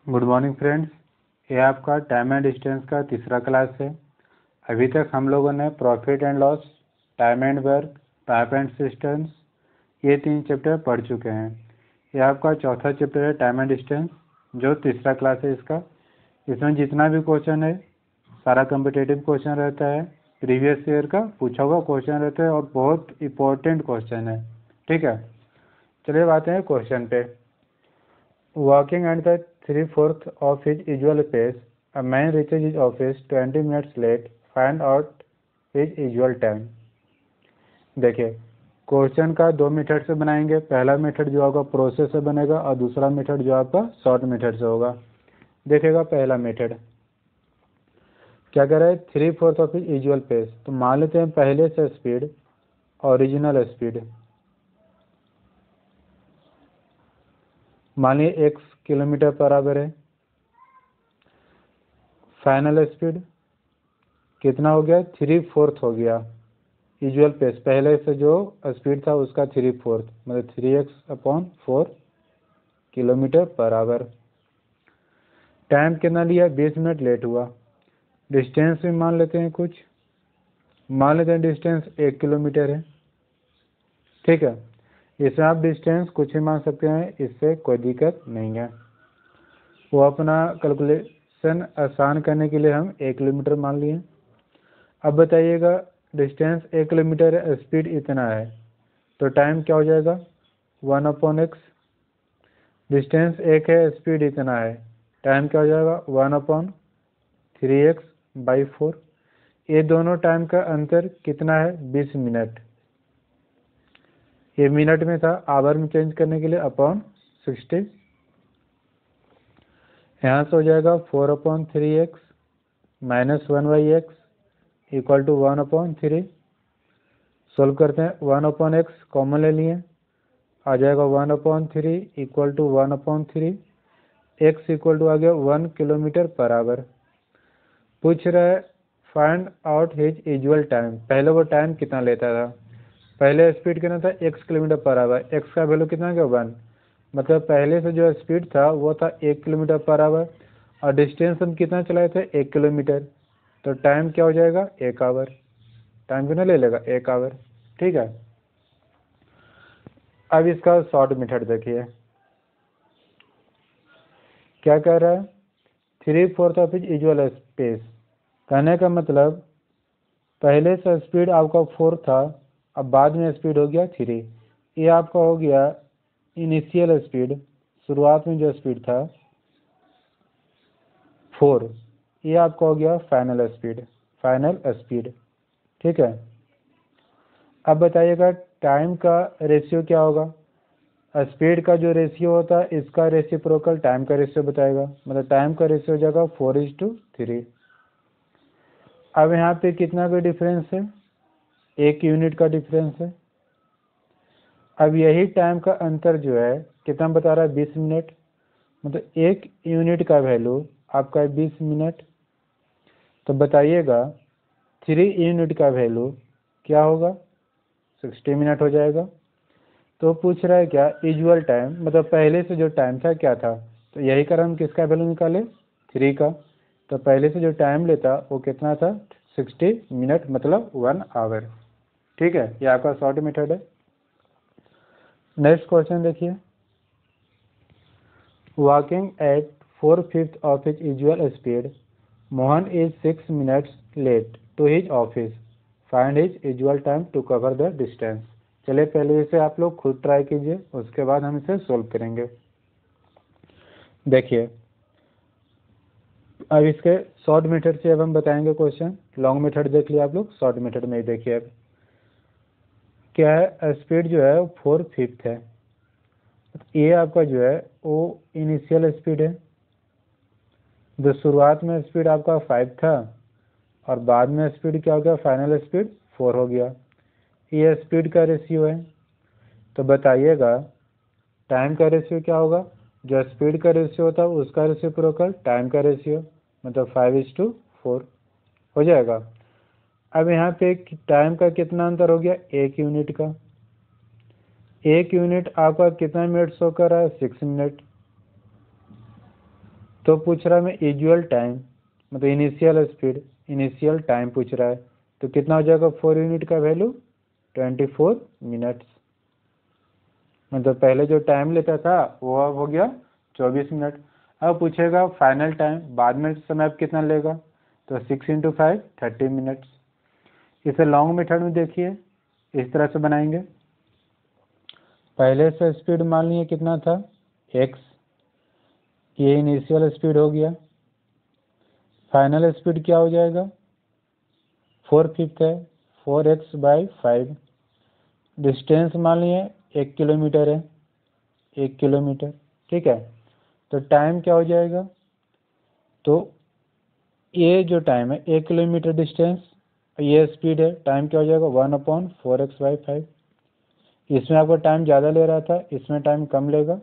Good morning friends, ये आपका time and distance का तीसरा क्लास है। अभी तक हम लोगों ने profit and loss, time and work, type and systems, ये 3 चैप्टर पढ़ चुके हैं। ये आपका चौथा चैप्टर है टाइम एंड डिस्टेंस, जो तीसरा क्लास है इसका। इसमें जितना भी क्वेश्चन है सारा कम्पिटेटिव क्वेश्चन रहता है, प्रीवियस ईयर का पूछा हुआ क्वेश्चन रहता है और बहुत इंपॉर्टेंट क्वेश्चन है। ठीक है, चलिए बात है क्वेश्चन पे। Walking at the 3/4 of his usual pace, a man reaches his office 20 minutes late. Find out his usual time. देखिए, क्वेश्चन का 2 मेथड से बनाएंगे। पहला मेथड जो होगा प्रोसेस से बनेगा और दूसरा मेथड जो आपका शॉर्ट मेथड से होगा। देखिएगा पहला मेथड क्या कह रहा है, 3/4 ऑफ हिज यूजुअल पेस। तो मान लेते हैं पहले से स्पीड, ओरिजिनल स्पीड मानिए x किलोमीटर पर आवर है। फाइनल स्पीड कितना हो गया, 3/4 हो गया। यूजुअल पेस पहले से जो स्पीड था उसका 3/4 मतलब 3x/4 kilometre per our. Time कितना लिया, 20 मिनट लेट हुआ। डिस्टेंस भी मान लेते हैं कुछ, मान लेते हैं डिस्टेंस 1 किलोमीटर है। ठीक है, इसमें आप डिस्टेंस कुछ ही मान सकते हैं, इससे कोई दिक्कत नहीं है। वो अपना कैलकुलेशन आसान करने के लिए हम 1 किलोमीटर मान लिए। अब बताइएगा डिस्टेंस 1 किलोमीटर है, स्पीड इतना है, तो टाइम क्या हो जाएगा, 1/x। डिस्टेंस 1 है, स्पीड इतना है, टाइम क्या हो जाएगा, 1/3x/4। ये दोनों टाइम का अंतर कितना है, 20 मिनट। ये मिनट में था, आवर में चेंज करने के लिए /60। यहाँ से हो जाएगा 4/3x - 1/x = 1/3। सोल्व करते हैं, 1/x कॉमन ले लिए, आ जाएगा 1/3 = 1/3। x = आ गया 1 किलोमीटर पर आवर। पूछ रहा है find out his usual time. पहले वो टाइम कितना लेता था, पहले स्पीड कितना था, x kilometre per hour. x का वैल्यू कितना गया, 1। मतलब पहले से जो स्पीड था वो था 1 किलोमीटर पर आवर और डिस्टेंस हम कितना चलाए थे, 1 किलोमीटर। तो टाइम क्या हो जाएगा, 1 आवर। टाइम कितना ले लेगा, 1 आवर। ठीक है, अब इसका शॉर्ट मेथड देखिए क्या कह रहा है, 3/4 ऑफ हिज यूजुअल पेस। कहने का मतलब पहले से स्पीड आपका 4 था, अब बाद में स्पीड हो गया 3। ये आपका हो गया इनिशियल स्पीड, शुरुआत में जो स्पीड था 4। ये आपका हो गया फाइनल स्पीड। ठीक है, अब बताइएगा टाइम का रेशियो क्या होगा। स्पीड का जो रेशियो होता है इसका रेसिप्रोकल टाइम का रेशियो बताएगा, मतलब टाइम का रेशियो हो जाएगा 4:3। अब यहाँ पे कितना का डिफरेंस है, 1 यूनिट का डिफरेंस है। अब यही टाइम का अंतर जो है कितना बता रहा है, 20 मिनट। मतलब 1 यूनिट का वैल्यू आपका है 20 मिनट। तो बताइएगा 3 यूनिट का वैल्यू क्या होगा, 60 मिनट हो जाएगा। तो पूछ रहा है क्या, यूजुअल टाइम मतलब पहले से जो टाइम था क्या था। तो यही कर हम किसका वैल्यू निकाले, 3 का। तो पहले से जो टाइम लेता वो कितना था, 60 मिनट मतलब 1 आवर। ठीक है, ये आपका शॉर्ट मेथड है। नेक्स्ट क्वेश्चन देखिए, walking at 4/5 of his usual speed, Mohan is 6 minutes late to his office. Find his usual time to cover the distance. चलिए पहले इसे आप लोग खुद ट्राई कीजिए, उसके बाद हम इसे सोल्व करेंगे। देखिए अब इसके शॉर्ट मेथड से अब हम बताएंगे क्वेश्चन। लॉन्ग मेथड देख लिया आप लोग, शॉर्ट मेथड में ही देखिए। अब क्या है, स्पीड जो है 4/5 है। ये आपका जो है वो इनिशियल स्पीड है। जो शुरुआत में स्पीड आपका 5 था और बाद में स्पीड क्या हो गया, फाइनल स्पीड 4 हो गया। ये स्पीड का रेशियो है। तो बताइएगा टाइम का रेशियो क्या होगा, जो स्पीड का रेशियो होता है उसका रेसिप्रोकल टाइम का रेशियो, मतलब 5:4 हो जाएगा। अब यहाँ पे टाइम का कितना अंतर हो गया, 1 यूनिट का। 1 यूनिट आपका कितना मिनट शो कर रहा है, 6 मिनट। तो पूछ रहा है मैं यूजुअल टाइम मतलब इनिशियल स्पीड इनिशियल टाइम पूछ रहा है, तो कितना हो जाएगा 4 यूनिट का वैल्यू 24 मिनट्स। मतलब पहले जो टाइम लेता था वो अब हो गया 24 मिनट। अब पूछेगा फाइनल टाइम, बाद में समय अब कितना लेगा, तो 6 × 5 30 मिनट्स। इसे लॉन्ग मेथड में देखिए, इस तरह से बनाएंगे। पहले से स्पीड मान लिए कितना था x, ये इनिशियल स्पीड हो गया। फाइनल स्पीड क्या हो जाएगा 4/5 है, 4x/5। डिस्टेंस मान लिए 1 किलोमीटर है, 1 किलोमीटर, ठीक है। तो टाइम क्या हो जाएगा, तो ये जो टाइम है 1 किलोमीटर डिस्टेंस, ये स्पीड है, टाइम क्या हो जाएगा 1/4x/5। इसमें आपको टाइम ज़्यादा ले रहा था, इसमें टाइम कम लेगा,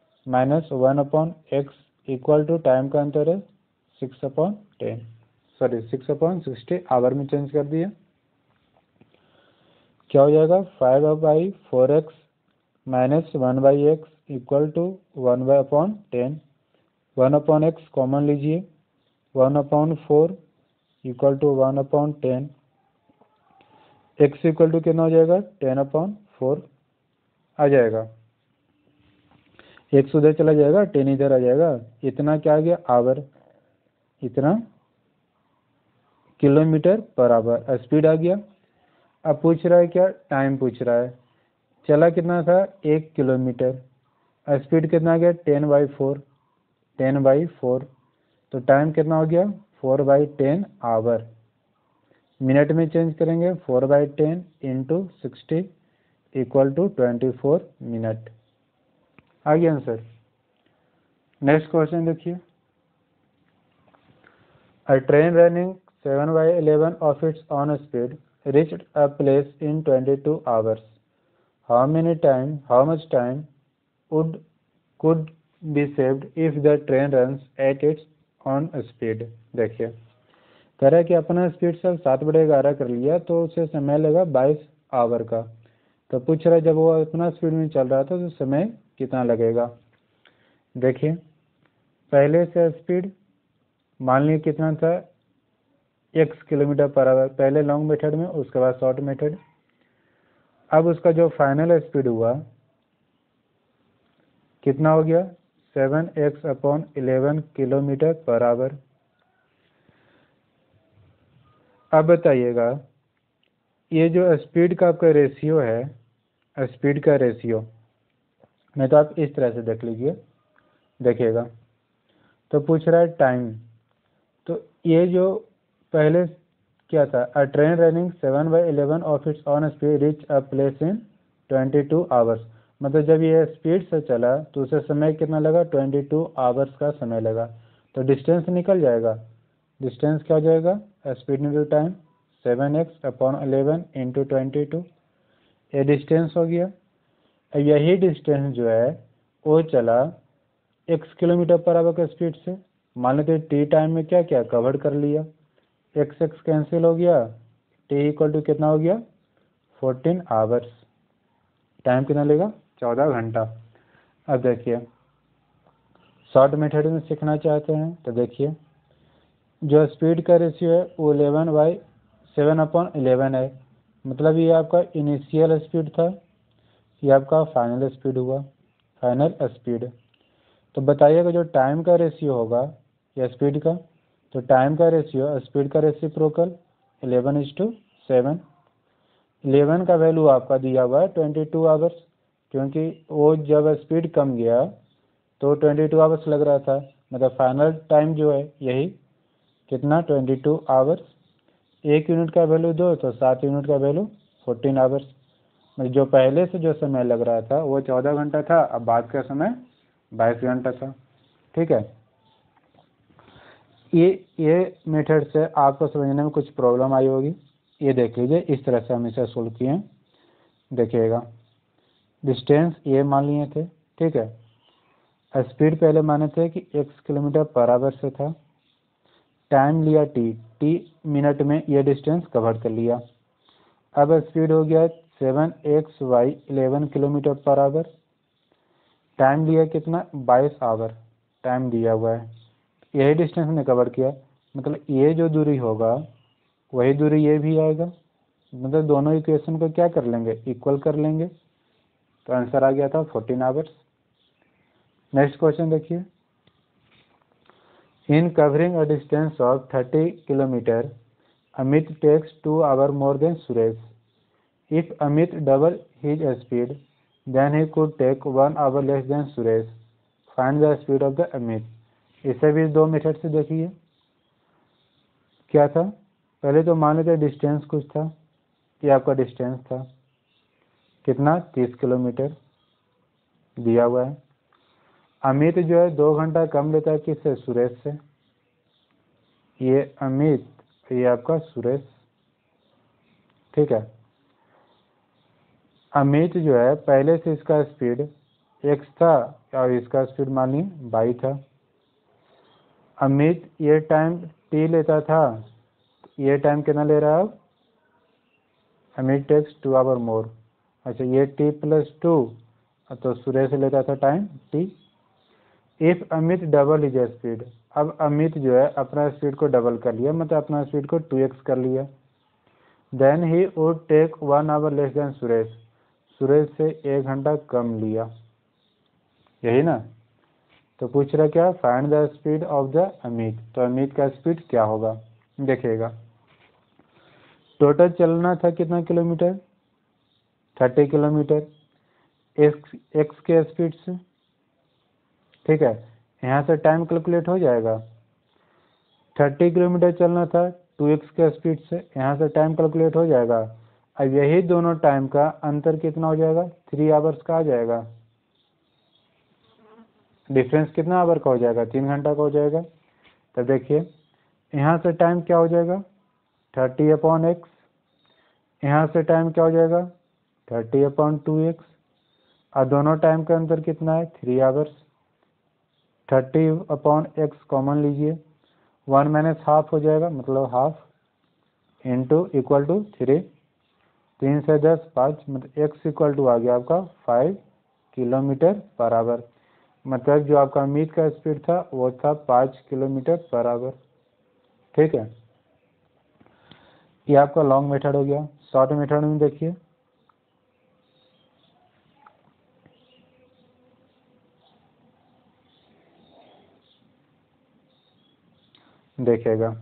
-1/x इक्वल टू टाइम का अंतर है 6/10, सॉरी 6/60 आवर में चेंज कर दिए। क्या हो जाएगा 5/4x - 1/x equal to 1/10। 1/x common लीजिए, 1/4 equal to 1/10। x equal to कितना हो जाएगा 10/4 आ जाएगा। x उधर चला जाएगा, 10 इधर आ जाएगा। इतना क्या आ गया आवर, इतना किलोमीटर पर आवर स्पीड आ गया। अब पूछ रहा है क्या, टाइम पूछ रहा है। चला कितना था 1 किलोमीटर, स्पीड कितना आ गया 10/4, 10/4। तो टाइम कितना हो गया 4/10 आवर। मिनट में चेंज करेंगे, 4/10 × 60 इक्वल टू 24 मिनट। आ गया आंसर। नेक्स्ट क्वेश्चन देखिए। A train running 7/11 of its own speed reached a place in 22 hours. How much time could be saved if the train runs at its own speed? देखिए कह रहा है कि अपना speed से 7/11 कर लिया तो उसे समय लगा 22 आवर का। तो पूछ रहा है जब वो अपना स्पीड में चल रहा था तो समय कितना लगेगा। देखिए पहले से स्पीड मान लीजिए कितना था x किलोमीटर/आवर, पहले लॉन्ग मेथड में, उसके बाद शॉर्ट मेथड। अब उसका जो फाइनल स्पीड हुआ कितना हो गया 7x/11 किलोमीटर/आवर। अब बताइएगा ये जो स्पीड का आपका रेशियो है, स्पीड का रेशियो मैं तो आप इस तरह से देख लीजिए, देखिएगा। तो पूछ रहा है टाइम, तो ये जो पहले क्या था, a train running 7/11 of its own speed reach a place in 22 hours. मतलब जब ये स्पीड से चला तो उसे समय कितना लगा 22 आवर्स का समय लगा। तो डिस्टेंस निकल जाएगा, डिस्टेंस क्या हो जाएगा स्पीड इंटू टाइम 7x/11 × 22। ये डिस्टेंस हो गया। यही डिस्टेंस जो है वो चला x किलोमीटर/आवर के स्पीड से। मान लेते टी टाइम में क्या क्या कवर कर लिया, x कैंसिल हो गया, t इक्वल टू कितना हो गया 14 आवर्स। टाइम कितना लेगा 14 घंटा। अब देखिए शॉर्ट मेथड में सीखना चाहते हैं तो देखिए जो स्पीड का रेशियो है वो 7/11 है। मतलब ये आपका इनिशियल स्पीड था, ये आपका फाइनल स्पीड हुआ, फाइनल स्पीड। तो बताइएगा जो टाइम का रेशियो होगा या स्पीड का, तो टाइम का रेशियो स्पीड का रेसिप्रोकल 11:7। 11 का वैल्यू आपका दिया हुआ है 22 आवर्स, क्योंकि वो जब स्पीड कम गया तो 22 आवर्स लग रहा था। मतलब फाइनल टाइम जो है यही कितना 22 आवर्स। 1 यूनिट का वैल्यू दो तो 7 यूनिट का वैल्यू 14 आवर्स। मतलब जो पहले से जो समय लग रहा था वो 14 घंटा था, अब बाद का समय 22 घंटा था। ठीक है, ये मेथड से आपको समझने में कुछ प्रॉब्लम आई होगी। ये देख लीजिए इस तरह से हम इसे सोल्व किए हैं। देखिएगा डिस्टेंस ये मान लिए थे, ठीक है। स्पीड पहले माने थे कि x किलोमीटर/आवर से था, टाइम लिया t मिनट में ये डिस्टेंस कवर कर लिया। अब स्पीड हो गया 7x/11 किलोमीटर/आवर, टाइम लिया कितना 22 आवर टाइम दिया हुआ है। यही डिस्टेंस ने कवर किया, मतलब ये जो दूरी होगा वही दूरी ये भी आएगा, मतलब दोनों इक्वेशन को क्या कर लेंगे, इक्वल कर लेंगे। तो आंसर आ गया था 14 आवर्स। नेक्स्ट क्वेश्चन देखिए, in covering a distance of 30 kilometre Amit takes 2 hours more than Suresh. If Amit double his speed, then he could take 1 hour less than Suresh. Find the speed of the Amit. इसे भी दो method से देखिए। क्या था, पहले तो मान लेते डिस्टेंस कुछ था, ये आपका डिस्टेंस था कितना, 30 किलोमीटर दिया हुआ है। अमित जो है 2 घंटा कम लेता है किससे, सुरेश से। ये अमित, ये आपका सुरेश, ठीक है। अमित जो है पहले से इसका स्पीड x था और इसका स्पीड मान ली y था। अमित ये टाइम t लेता था, ये टाइम कितना ले रहा है अब, अमित टेक्स 2 आवर मोर। अच्छा ये t+2, तो सुरेश लेता था time t। If Amit double is speed, अब अमित जो है अपना स्पीड को डबल कर लिया, मतलब अपना स्पीड को 2x कर लिया। Then he would take 1 hour less than Suresh, Suresh से 1 घंटा कम लिया, यही ना। तो पूछ रहा क्या, find the speed of the Amit. तो अमित का स्पीड क्या होगा, देखिएगा। टोटल चलना था कितना किलोमीटर, 30 किलोमीटर x के स्पीड से, ठीक है। यहाँ से टाइम कैलकुलेट हो जाएगा, 30 किलोमीटर चलना था 2x के स्पीड से, यहाँ से टाइम कैलकुलेट हो जाएगा। अब यही दोनों टाइम का अंतर कितना हो जाएगा, 3 आवर्स का आ जाएगा। डिफरेंस कितना आवर का हो जाएगा, 3 घंटा का हो जाएगा। तो देखिए यहाँ से टाइम क्या हो जाएगा, 30/x, यहाँ से टाइम क्या हो जाएगा, 30/2x, और दोनों टाइम का अंतर कितना है, 3 आवर्स। 30/x कॉमन लीजिए, 1 माइनस हाफ हो जाएगा, मतलब हाफ, इंटू इक्वल टू 3, 3 से 10 5, मतलब x इक्वल टू आ गया आपका 5 किलोमीटर पर आवर। मतलब जो आपका अमित का स्पीड था वो था 5 किलोमीटर पर आवर, ठीक है। ये आपका लॉन्ग मेथड हो गया। शॉर्ट मेथड में देखिए, देखिएगा,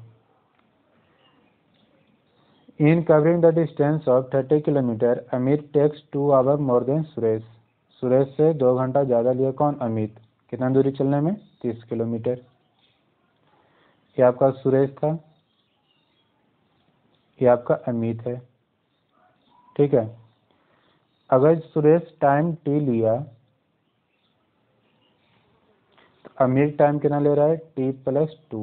in covering the distance of 30 kilometre Amit takes 2 hour more than Suresh. Suresh से 2 घंटा ज़्यादा लिया कौन, अमित। कितना दूरी चलने में, 30 किलोमीटर। ये आपका सुरेश था, ये आपका अमित है, ठीक है। अगर सुरेश टाइम t लिया तो अमित टाइम कितना ले रहा है, t+2।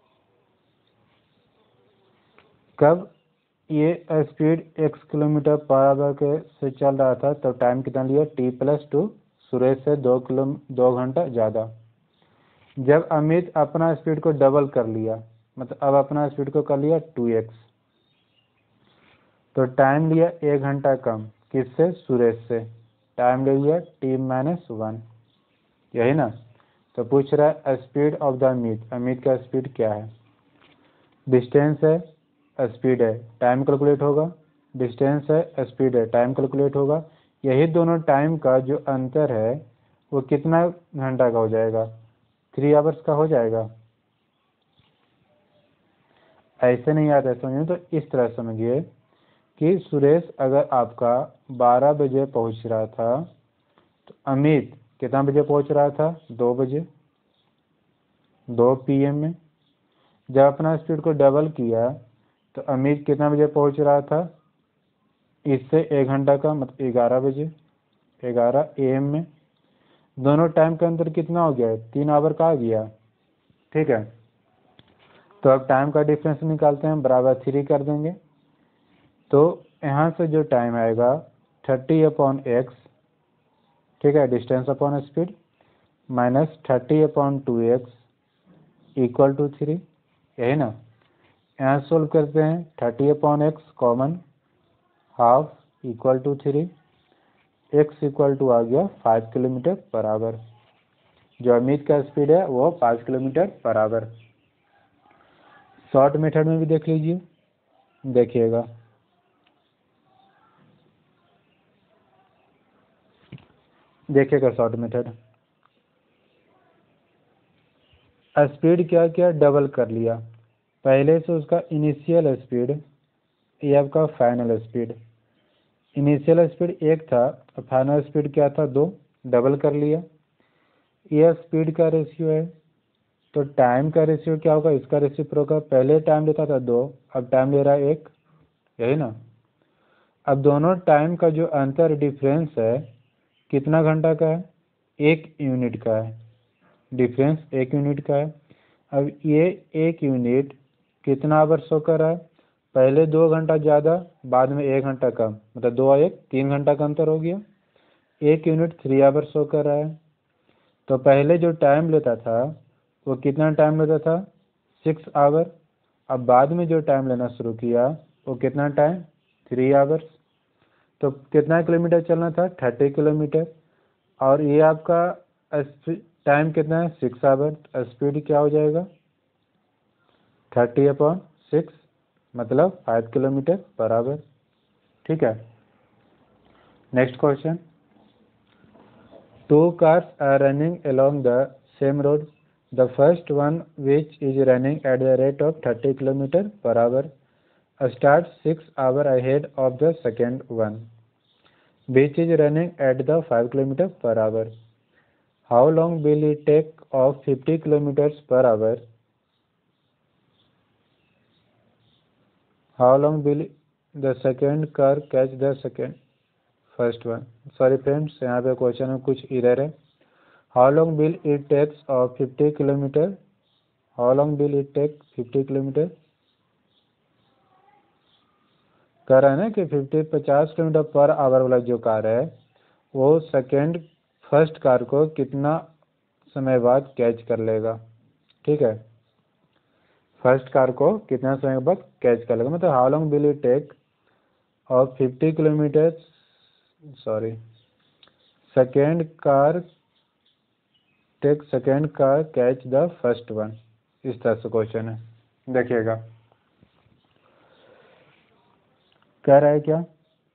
कब ये speed x kilometre per hour के से चल रहा था तो टाइम कितना लिया, t+2, सुरेश से 2 घंटा ज़्यादा। जब अमित अपना स्पीड को डबल कर लिया, मतलब अब अपना स्पीड को कर लिया 2x, तो टाइम लिया 1 घंटा कम, किससे, सुरेश से। टाइम ले लिया t-1, यही ना। तो पूछ रहा है speed of the Amit, Amit का स्पीड क्या है। डिस्टेंस है, स्पीड है, टाइम कैलकुलेट होगा। डिस्टेंस है, स्पीड है, टाइम कैलकुलेट होगा। यही दोनों टाइम का जो अंतर है वो कितना घंटा का हो जाएगा, 3 आवर्स का हो जाएगा। ऐसे नहीं आता है समझिए, तो इस तरह समझिए कि सुरेश अगर आपका 12 बजे पहुंच रहा था तो अमित कितना बजे पहुंच रहा था, 2 बजे, 2 PM में। जब अपना स्पीड को डबल किया तो अमित कितना बजे पहुंच रहा था, इससे 1 घंटा का, मतलब 11 बजे, 11 AM में। दोनों टाइम का अंतर कितना हो गया, 3 आवर का आ गया, ठीक है। तो अब टाइम का डिफरेंस निकालते हैं, बराबर 3 कर देंगे। तो यहाँ से जो टाइम आएगा 30/x, ठीक है, distance upon speed, minus 30/2x equal to 3, यही ना। यहाँ सोल्व करते हैं, 30/x common, half equal to 3, x equal to आ गया 5 किलोमीटर पर आवर। जो अमित का स्पीड है वो 5 kilometre per our. Short method में भी देख लीजिए, देखिएगा। देखिएगा शॉर्ट मेथड, स्पीड क्या किया, डबल कर लिया। पहले से उसका इनिशियल स्पीड, ये आपका फाइनल स्पीड। इनिशियल स्पीड 1 था, फाइनल स्पीड क्या था 2, डबल कर लिया। ये स्पीड का रेशियो है, तो टाइम का रेशियो क्या होगा, इसका रेसिप्रोकल। पहले टाइम लेता था 2, अब टाइम ले रहा है 1, यही ना। अब दोनों टाइम का जो अंतर डिफरेंस है कितना घंटा का है, 1 यूनिट का है। डिफरेंस 1 यूनिट का है। अब ये 1 यूनिट कितना आवर शो कर रहा है, पहले 2 घंटा ज़्यादा, बाद में 1 घंटा कम, मतलब 2 और 1 3 घंटा का अंतर हो गया। 1 यूनिट 3 आवर शो कर रहा है। तो पहले जो टाइम लेता था वो कितना टाइम लेता था, 6 आवर। अब बाद में जो टाइम लेना शुरू किया वो कितना टाइम, 3 आवर्स। तो कितना किलोमीटर चलना था, 30 किलोमीटर। और ये आपका टाइम कितना है, 6 आवर। स्पीड क्या हो जाएगा, 30/6, मतलब 5 किलोमीटर पर आवर। ठीक है। Next question, 2 cars are running along the same road. The first one, which is running at the rate of 30 km per hour, starts 6 hours ahead of the second one, which is running at the 5 km per hour. How long will it take of 50 km per hour? How long will the second car catch the first one? Sorry friends, यहाँ पे question में कुछ error है। How long will it take of 50 km? How long will it take 50 km? कह रहा है ना कि 50 किलोमीटर पर आवर वाला जो कार है वो सेकेंड फर्स्ट कार को कितना समय बाद कैच कर लेगा। ठीक है, फर्स्ट कार को कितना समय बाद कैच कर लेगा, मतलब how long will it take और 50 kilometre, sorry, second car catch the first one. इस तरह से क्वेश्चन है, देखिएगा। कह रहा है क्या,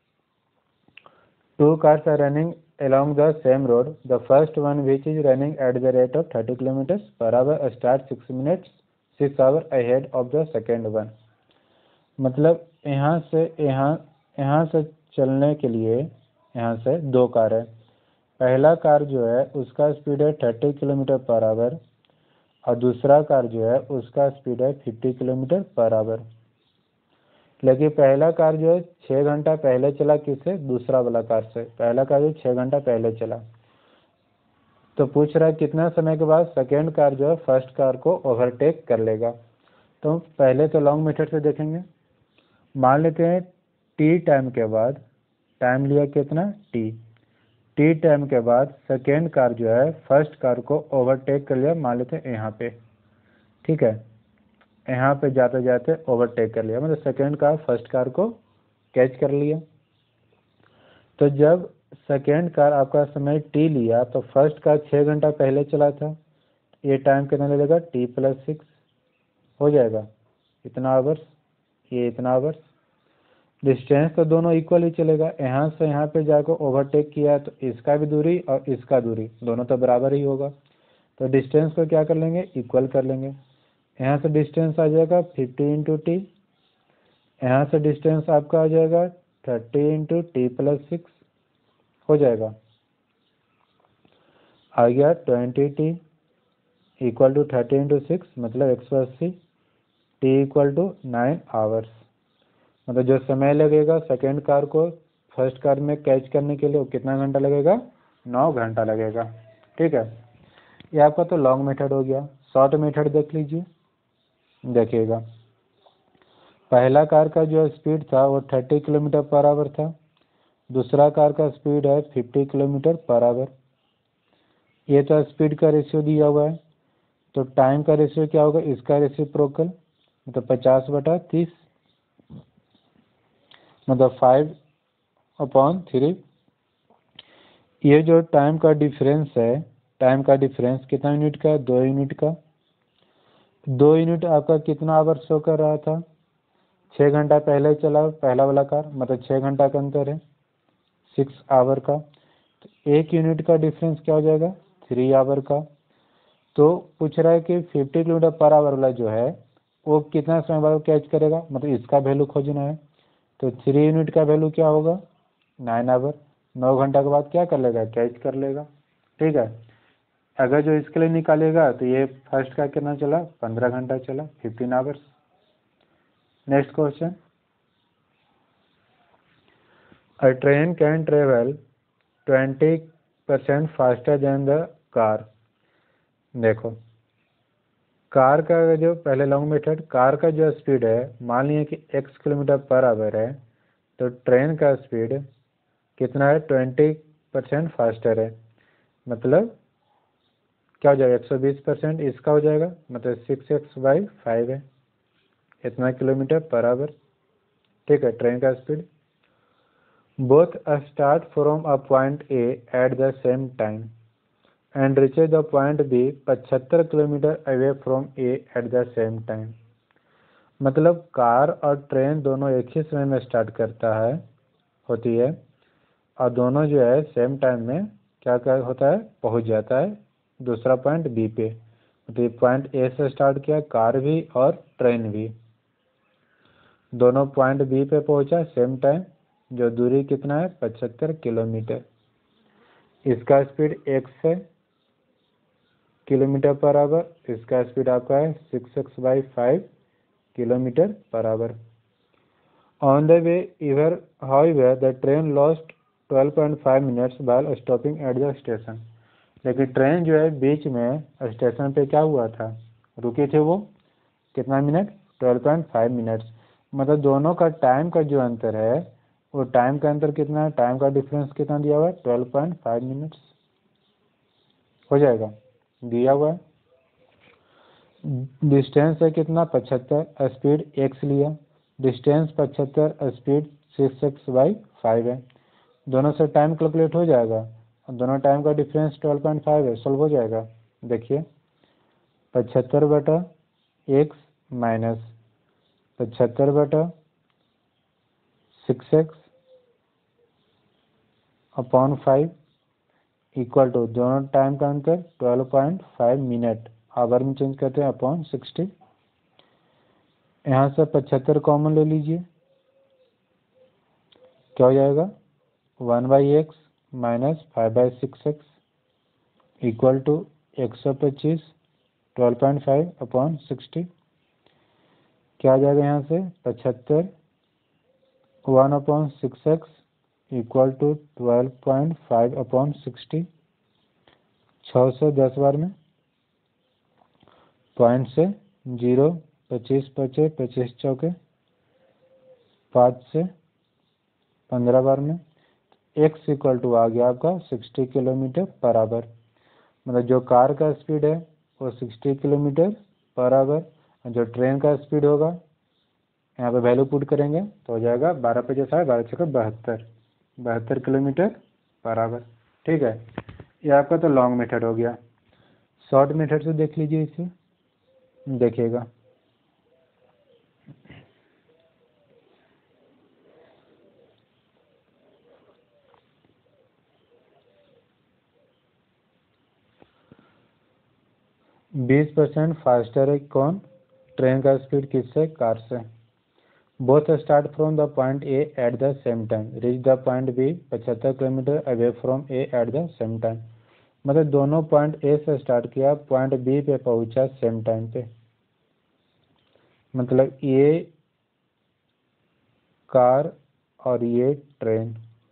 2 cars are running along the same road. The first one, which is running at the rate of 30 km per hour, starts 6 hours ahead of the second one. मतलब यहाँ से चलने के लिए यहाँ से 2 कार है। पहला कार जो है उसका स्पीड है 30 किलोमीटर पर आवर और दूसरा कार जो है उसका स्पीड है 50 किलोमीटर पर आवर। लेकिन पहला कार जो है 6 घंटा पहले चला, किससे, दूसरा वाला कार से। पहला कार जो 6 घंटा पहले चला, तो पूछ रहा है कितना समय के बाद सेकेंड कार जो है फर्स्ट कार को ओवरटेक कर लेगा। तो पहले तो लॉन्ग मेथड से देखेंगे। मान लेते हैं टी टाइम के बाद, टाइम लिया कितना, टी टाइम के बाद सेकेंड कार जो है फर्स्ट कार को ओवरटेक कर लिया, मान लेते हैं यहाँ पे। ठीक है, यहाँ पे जाते जाते ओवरटेक कर लिया, मतलब सेकेंड कार फर्स्ट कार को कैच कर लिया। तो जब सेकेंड कार आपका समय टी लिया तो फर्स्ट कार 6 घंटा पहले चला था, ये टाइम कितना लगेगा, t+6 हो जाएगा, इतना आवर्स, ये इतना आवर्स। डिस्टेंस तो दोनों इक्वल ही चलेगा। यहाँ से यहाँ पे जाकर ओवरटेक किया तो इसका भी दूरी और इसका दूरी दोनों तो बराबर ही होगा, तो डिस्टेंस को क्या कर लेंगे, इक्वल कर लेंगे। यहाँ से डिस्टेंस आ जाएगा 50 × t, यहाँ से डिस्टेंस आपका आ जाएगा 30 × t+6 हो जाएगा, आ गया 20t इक्वल टू 30 × 6 मतलब 180, t इक्वल टू 9 आवर्स। मतलब जो समय लगेगा सेकेंड कार को फर्स्ट कार में कैच करने के लिए वो कितना घंटा लगेगा, 9 घंटा लगेगा। ठीक है, ये आपका तो लॉन्ग मेथड हो गया। शॉर्ट मेथड देख लीजिए, देखिएगा। पहला कार का जो स्पीड था वो 30 किलोमीटर पर आवर था, दूसरा कार का स्पीड है 50 किलोमीटर पर आवर। ये तो स्पीड का रेशियो दिया हुआ है, तो टाइम का रेशियो क्या होगा, इसका रेसिप्रोकल, मतलब 50/30, मतलब 5/3। ये जो टाइम का डिफरेंस है टाइम का डिफरेंस कितना यूनिट का? 2 यूनिट का। 2 यूनिट आपका कितना आवर शो कर रहा था? 6 घंटा पहले चला पहला वाला कार, मतलब 6 घंटा का अंतर है, 6 आवर का। तो 1 यूनिट का डिफरेंस क्या हो जाएगा? 3 आवर का। तो पूछ रहा है कि 50 किलोमीटर पर आवर वाला जो है वो कितना समय बाद कैच करेगा, मतलब इसका वैल्यू खोजना है। तो 3 यूनिट का वैल्यू क्या होगा? 9 आवर। 9 घंटा के बाद क्या कर लेगा? कैच कर लेगा। ठीक है। अगर जो इसके लिए निकालेगा तो ये फर्स्ट का कितना चला? 15 घंटा चला, 15 hours. Next question, a train can travel 20% faster than the car. देखो कार का जो पहले लॉन्ग मेथड, कार का जो स्पीड है मान लिया कि x किलोमीटर पर आवर है, तो ट्रेन का स्पीड कितना है? 20% फास्टर है, मतलब क्या हो जाएगा? 120%। इसका हो जाएगा मतलब 6x/5 है, इतना किलोमीटर पर आवर। ठीक है, ट्रेन का speed. Both start from a point A at the same time and reaches the point B 75 kilometre away from A at the same time. मतलब कार और ट्रेन दोनों एक ही समय में स्टार्ट होती है, और दोनों जो है सेम टाइम में क्या होता है? पहुंच जाता है दूसरा पॉइंट बी पे। मतलब पॉइंट ए से स्टार्ट किया कार भी और ट्रेन भी, दोनों पॉइंट बी पे पहुंचा सेम टाइम। जो दूरी कितना है? 75 किलोमीटर। इसका स्पीड x है किलोमीटर पर आवर, इसका स्पीड आपका है 6x/5 kilometre per hour. On the way however the train lost 12.5 minutes while stopping at the station। लेकिन ट्रेन जो है बीच में स्टेशन पे क्या हुआ था? रुकी थी वो कितना मिनट? 12.5 मिनट्स। मतलब दोनों का टाइम का जो अंतर है वो टाइम का अंतर कितना है? टाइम का डिफरेंस कितना दिया हुआ है? 12.5 मिनट्स हो जाएगा, दिया हुआ है। डिस्टेंस है कितना? 75, स्पीड x लिया, डिस्टेंस 75, स्पीड 6x/5 है। दोनों से टाइम कैलकुलेट हो जाएगा, और दोनों टाइम का डिफरेंस 12.5 है, सॉल्व हो जाएगा। देखिए 75/x minus 75/6x/5 equal to दोनों टाइम का अंतर 12.5 मिनट, आवर में चेंज करते हैं अपॉन 60। यहाँ से 75 कॉमन ले लीजिए, क्या हो जाएगा? 1/x minus 5/6x equal to 125 12.5/60। क्या आ जाएगा यहाँ से? 75 1/6x इक्वल टू 12.5/60। 6 से 10 बार में, पॉइंट से 0, 25 बचे, 25 चौके 5 से 15 बार में। x इक्वल टू आ गया आपका 60 किलोमीटर पर आवर। मतलब जो कार का स्पीड है वो 60 किलोमीटर पर आवर, और जो ट्रेन का स्पीड होगा यहाँ पे वैल्यू पुट करेंगे तो हो जाएगा 12/5 किलोमीटर पर आवर। ठीक है, ये आपका तो लॉन्ग मेथड हो गया। शॉर्ट मेथड से देख लीजिए इसे, देखिएगा। बीस % फास्टर है कौन? ट्रेन का स्पीड किससे? कार से। Both start from the point A at the same time, reach the point B 75 kilometre away from A at the same time. मतलब दोनों पॉइंट ए से स्टार्ट किया, पॉइंट बी पे पहुंचा सेम टाइम पे। मतलब ये कार और ये ट्रेन।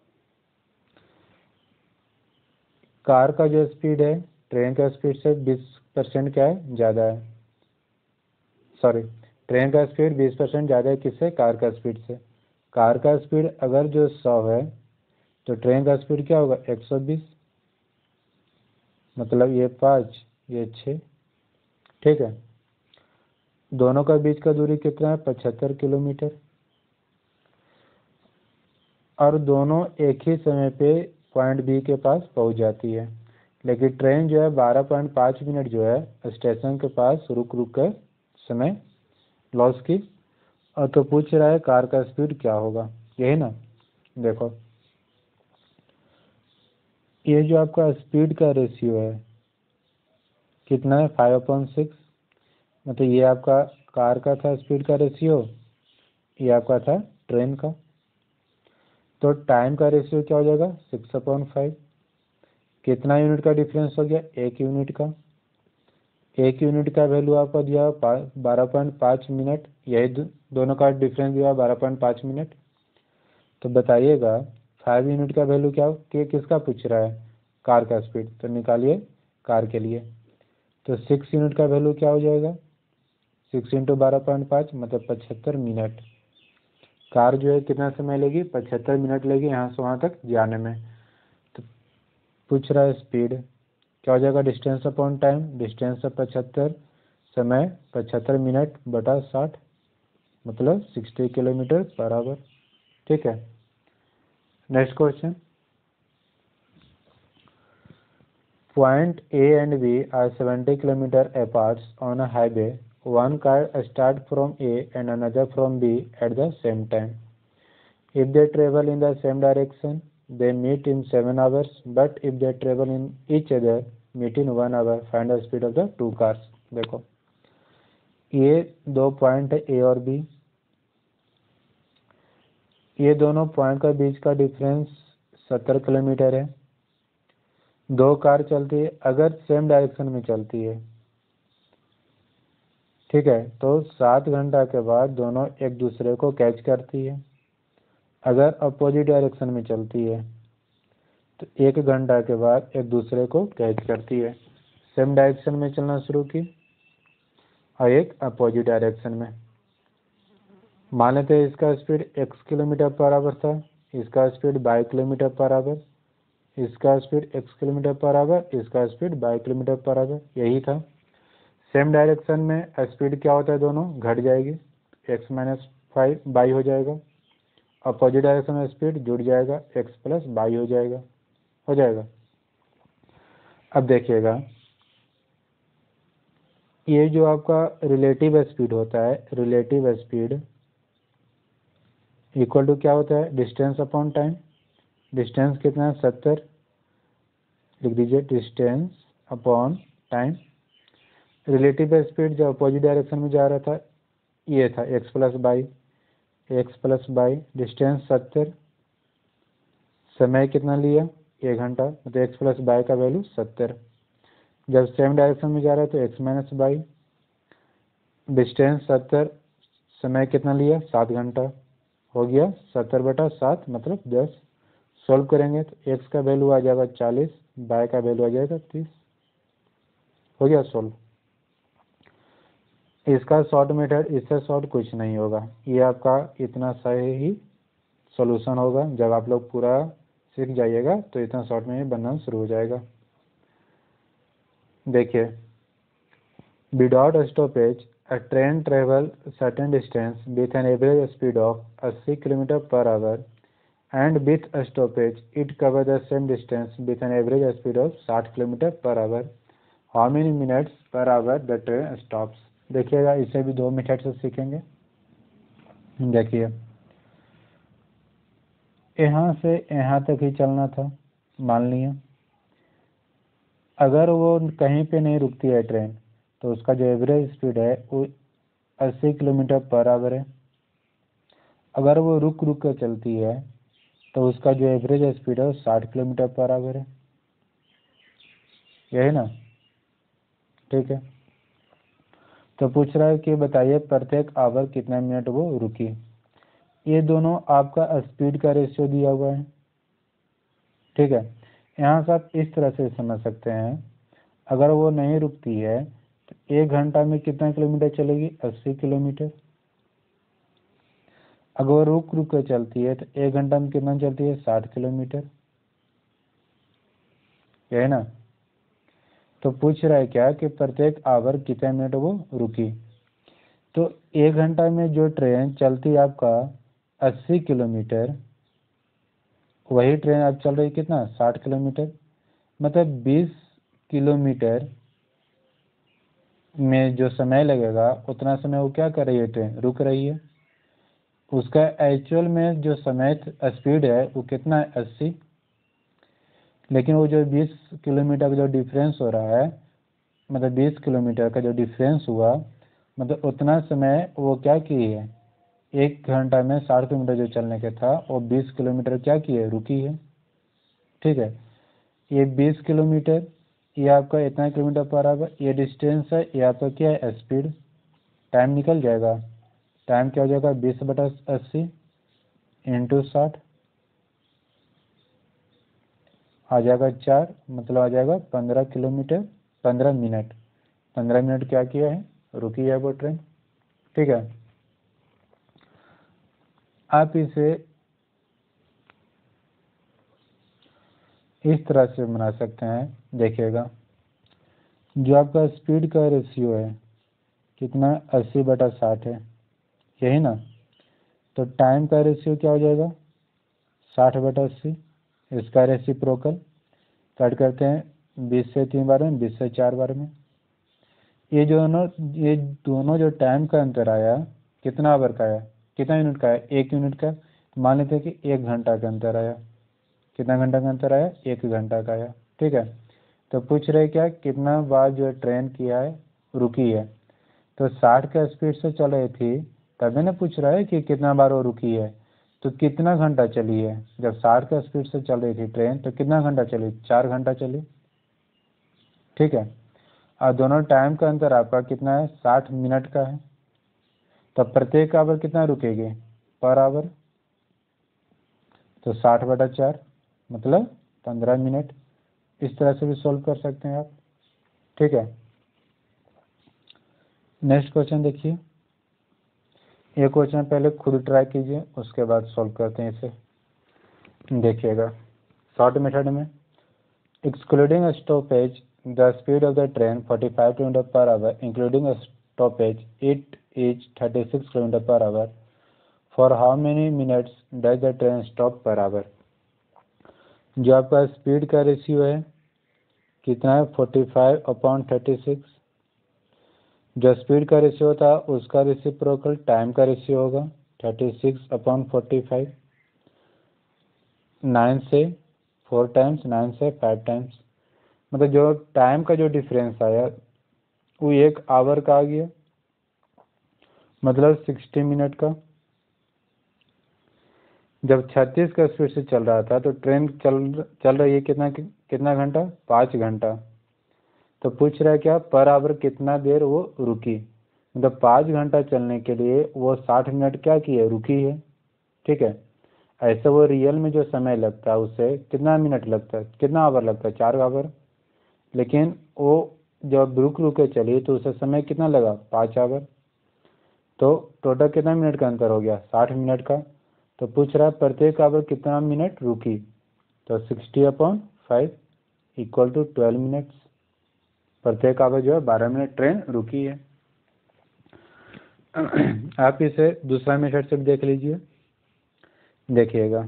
कार का जो स्पीड है ट्रेन का स्पीड से 20% क्या है? ज़्यादा है। सॉरी, ट्रेन का स्पीड 20% ज़्यादा है किससे? कार का स्पीड से। कार का स्पीड अगर जो 100 है तो ट्रेन का स्पीड क्या होगा? 120। मतलब ये 5 ये 6। ठीक है, दोनों का बीच का दूरी कितना है? 75 किलोमीटर। और दोनों एक ही समय पे पॉइंट बी के पास पहुंच जाती है। लेकिन ट्रेन जो है 12.5 मिनट जो है स्टेशन के पास रुक रुक कर समय लॉस की। और तो पूछ रहा है कार का स्पीड क्या होगा, यही ना। देखो ये जो आपका स्पीड का रेशियो है कितना है 5/6, मतलब ये आपका कार का था स्पीड का रेशियो, ये आपका था ट्रेन का। तो टाइम का रेशियो क्या हो जाएगा 6/5। कितना यूनिट का डिफरेंस हो गया 1 यूनिट का। 1 यूनिट का वैल्यू आपका दिया 12.5 मिनट, यही दोनों का डिफरेंस दिया 12.5 मिनट। तो बताइएगा 5 यूनिट का वैल्यू क्या किसका पूछ रहा है, कार का स्पीड, तो निकालिए कार के लिए। तो 6 यूनिट का वैल्यू क्या हो जाएगा 6 × 12.5 मतलब 75 मिनट। कार जो है कितना समय लेगी 75 मिनट लेगी यहाँ से वहाँ तक जाने में। तो पूछ रहा है स्पीड क्या हो जाएगा डिस्टेंस अपॉन टाइम, डिस्टेंस है 75, समय 75 मिनट बटा 60 मतलब 60 किलोमीटर पर आवर। ठीक है, next question. Point A and B are 70 km apart on a highway. One car starts from A and another from B at the same time. If they travel in the same direction, they meet in 7 hours. But if they travel in each other, meet in 1 hour. Find the speed of the two cars. देखो ये दो point है ए और B, ये दोनों point का बीच का difference 70 kilometre है। दो कार चलती है, अगर सेम डायरेक्शन में चलती है, ठीक है, तो 7 घंटा के बाद दोनों एक दूसरे को कैच करती है। अगर अपोजिट डायरेक्शन में चलती है तो 1 घंटा के बाद एक दूसरे को कैच करती है। सेम डायरेक्शन में चलना शुरू की और एक अपोजिट डायरेक्शन में। मान लेते हैं इसका speed x kilometre per hour था, इसका speed y kilometre per hour, इसका speed x kilometre per hour, इसका speed y kilometre per hour, यही था। सेम डायरेक्शन में स्पीड क्या होता है दोनों घट जाएगी, x - 5 y हो जाएगा। अपोजिट डायरेक्शन में स्पीड जुड़ जाएगा, x + y हो जाएगा। अब देखिएगा ये जो आपका रिलेटिव स्पीड होता है, रिलेटिव स्पीड इक्वल टू क्या होता है डिस्टेंस अपॉन टाइम। डिस्टेंस कितना है 70, लिख दीजिए distance upon time. Relative speed जो अपोजिट डायरेक्शन में जा रहा था ये था x + y, डिस्टेंस 70, समय कितना लिया 1 घंटा, मतलब x + y का वैल्यू 70। जब सेम डायरेक्शन में जा रहा है तो x - y, डिस्टेंस 70, समय कितना लिया 7 घंटा, हो गया 70/7 मतलब 10। सॉल्व करेंगे तो x का वैल्यू आ जाएगा 40, y का वैल्यू आ जाएगा 30। हो गया सॉल्व। इसका शॉर्ट मेथड, इससे शॉर्ट कुछ नहीं होगा, ये आपका इतना सही ही सॉल्यूशन होगा। जब आप लोग पूरा सीख जाइएगा तो इतना शॉर्ट में ही बनना शुरू हो जाएगा। देखिए without stoppage a train travel certain distance with an average speed of 80 km per hour and with a stoppage it covers the same distance with an average speed of 60 km per hour. How many minutes per hour the train stops? देखिएगा इसे भी 2 method से सीखेंगे। देखिए यहाँ से यहाँ तक ही चलना था, मान लिया। अगर वो कहीं पे नहीं रुकती है ट्रेन तो उसका जो एवरेज स्पीड है वो 80 किलोमीटर पर आवर है। अगर वो रुक रुक कर चलती है तो उसका जो एवरेज स्पीड है वो 60 किलोमीटर पर आवर है, यही ना। ठीक है, तो पूछ रहा है कि बताइए प्रत्येक आवर कितना मिनट वो रुकी। ये दोनों आपका स्पीड का रेशियो दिया हुआ है। ठीक है, यहाँ से आप इस तरह से समझ सकते हैं, अगर वो नहीं रुकती है तो 1 घंटा में कितना किलोमीटर चलेगी 80 किलोमीटर। अगर वो रुक रुक कर चलती है तो 1 घंटा में कितना चलती है 60 किलोमीटर, यही ना। तो पूछ रहा है क्या कि प्रत्येक आवर कितने मिनट वो रुकी। तो 1 घंटा में जो ट्रेन चलती है आपका 80 किलोमीटर, वही ट्रेन अब चल रही कितना 60 किलोमीटर, मतलब 20 किलोमीटर में जो समय लगेगा उतना समय वो क्या कर रही है, ट्रेन रुक रही है। उसका एक्चुअल में जो समय स्पीड है वो कितना है, 80। लेकिन वो जो 20 किलोमीटर का जो डिफरेंस हो रहा है, मतलब 20 किलोमीटर का जो डिफरेंस हुआ, मतलब उतना समय वो क्या की है, 1 घंटा में 60 किलोमीटर जो चलने का था वो 20 किलोमीटर क्या की है, रुकी है। ठीक है, ये 20 किलोमीटर, ये आपका इतना किलोमीटर पर आवर, ये डिस्टेंस है, ये आपका क्या है, स्पीड। टाइम निकल जाएगा, टाइम क्या हो जाएगा, 20/80 इंटू 60 आ जाएगा 4, मतलब आ जाएगा 15 किलोमीटर, 15 मिनट। 15 मिनट क्या किया है, रुकी है वो ट्रेन। ठीक है, आप इसे इस तरह से बना सकते हैं, देखिएगा। जो आपका स्पीड का रेशियो है कितना, 80/60 है, यही ना। तो टाइम का रेशियो क्या हो जाएगा, 60/80। इसका रेसिप्रोकल कट करते हैं, 20 से 3 बार में, 20 से 4 बार में। ये दोनों जो टाइम का अंतर आया, कितना आवर का आया, कितना यूनिट का आया, 1 यूनिट का। मान लेते हैं कि 1 घंटा का अंतर आया। कितना घंटा का अंतर आया, 1 घंटा का आया। ठीक है, तो पूछ रहे क्या, कितना बार जो ट्रेन किया है, रुकी है। तो 60 के स्पीड से चल रही थी, तभी ना पूछ रहा है कि कितना बार वो रुकी है। तो कितना घंटा चली है, जब 60 के स्पीड से चल रही थी ट्रेन तो कितना घंटा चली, 4 घंटा चली। ठीक है, और दोनों टाइम का अंतर आपका कितना है, 60 मिनट का है। तो प्रत्येक आवर कितना रुकेगी, पर आवर, तो 60/4 मतलब 15 मिनट। इस तरह से भी सॉल्व कर सकते हैं आप। ठीक है, नेक्स्ट क्वेश्चन देखिए। ये क्वेश्चन पहले खुद ट्राई कीजिए, उसके बाद सॉल्व करते हैं इसे। देखिएगा, शॉर्ट मेथड में excluding stoppage the speed of the train 45 kilometre per hour, including stoppage it is 36 kilometre per hour. For how many minutes does the train stop per hour. जो आपका स्पीड का ratio है कितना है, 45/36। जो speed का ratio था उसका रेसिप्रोकल टाइम का रेशियो होगा, 36/45। 9 से 4 टाइम्स, 9 से 5 टाइम्स, मतलब जो टाइम का जो डिफरेंस आया वो 1 आवर का आ गया, मतलब 60 मिनट का। जब 36 का स्पीड से चल रहा था तो ट्रेन चल रही है कितना घंटा, 5 घंटा। तो पूछ रहा है क्या, पर आवर कितना देर वो रुकी, मतलब 5 घंटा चलने के लिए वो 60 मिनट क्या की है, रुकी है। ठीक है, ऐसे वो रियल में जो समय लगता है उससे कितना मिनट लगता है, कितना आवर लगता है, 4 आवर। लेकिन वो जब रुक रुक के चली तो उसे समय कितना लगा, 5 आवर। तो टोटल कितना मिनट का अंतर हो गया, 60 मिनट का। तो पूछ रहा है प्रत्येक आवर कितना मिनट रुकी, तो 60/5 इक्वल टू 12 मिनट्स। प्रत्येक आवर जो है 12 मिनट ट्रेन रुकी है। आप इसे दूसरा मेथड से भी देख लीजिए। देखिएगा,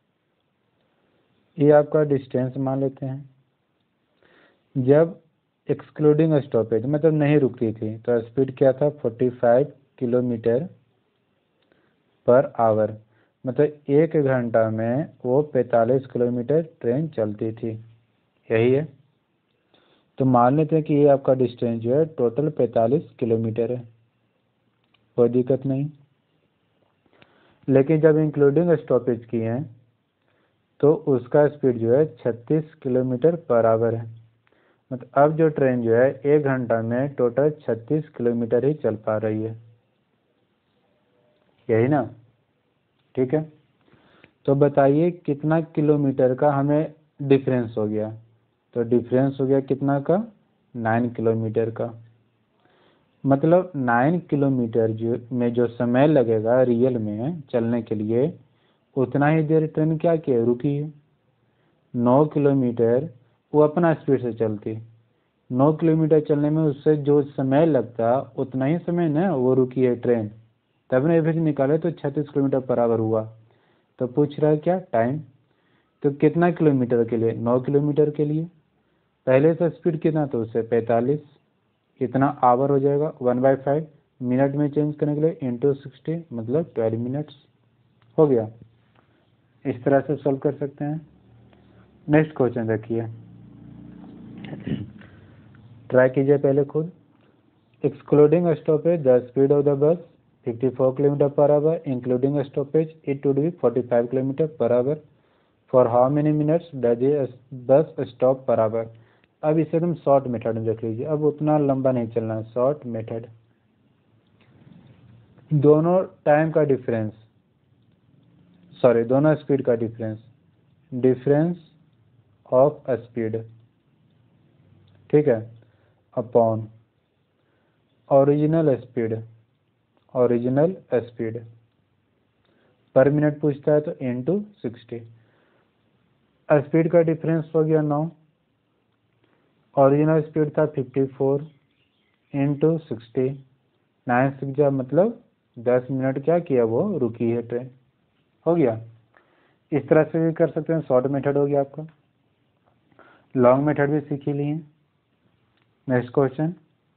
ये आपका डिस्टेंस मान लेते हैं। जब एक्सक्लूडिंग स्टॉपेज मतलब नहीं रुकती थी तो स्पीड क्या था, 45 किलोमीटर पर आवर, मतलब 1 घंटा में वो 45 किलोमीटर ट्रेन चलती थी, यही है। तो मान लेते हैं कि ये आपका डिस्टेंस जो है टोटल 45 किलोमीटर है, कोई दिक्कत नहीं। लेकिन जब इंक्लूडिंग स्टॉपेज की है तो उसका स्पीड जो है 36 किलोमीटर पर आवर है, मतलब अब जो ट्रेन जो है 1 घंटा में टोटल 36 किलोमीटर ही चल पा रही है, यही ना। ठीक है, तो बताइए कितना किलोमीटर का हमें डिफरेंस हो गया। तो डिफरेंस हो गया कितना का, 9 किलोमीटर का। मतलब 9 किलोमीटर में जो समय लगेगा रियल में चलने के लिए, उतना ही देर ट्रेन क्या की है, रुकी है। 9 किलोमीटर वो अपना स्पीड से चलती, 9 किलोमीटर चलने में उससे जो समय लगता उतना ही समय ना वो रुकी है ट्रेन, तब ना एवरेज निकाले तो 36 किलोमीटर पर आवर हुआ। तो पूछ रहा है क्या, टाइम। तो कितना किलोमीटर के लिए, 9 किलोमीटर के लिए। पहले से स्पीड कितना तो उससे 45, इतना आवर हो जाएगा 1/5 मिनट में चेंज करने के लिए इंटू 60 मतलब 12 मिनट्स हो गया। इस तरह से सॉल्व कर सकते हैं। नेक्स्ट क्वेश्चन देखिए, ट्राई कीजिए पहले खुद। Excluding stoppage the speed of the bus 54 km/h, including stoppage it would be 45 km/h। For how many minutes does a bus stop per our. अब इसे तुम शॉर्ट मेथड में देख लीजिए, अब उतना लंबा नहीं चलना है, शॉर्ट मेथड। दोनों टाइम का डिफरेंस, सॉरी दोनों स्पीड का डिफरेंस, डिफरेंस ऑफ स्पीड, ठीक है, upon original speed, original speed per minute पूछता है तो इंटू 60। स्पीड का डिफरेंस हो गया 9, ओरिजिनल स्पीड था 54 इंटू 60, 9 6 जा मतलब 10 मिनट क्या किया वो रुकी है ट्रेन, हो गया। इस तरह से भी कर सकते हैं, शॉर्ट मेथड हो गया आपका। लॉन्ग मेथड भी सीख ही लिए। Next question,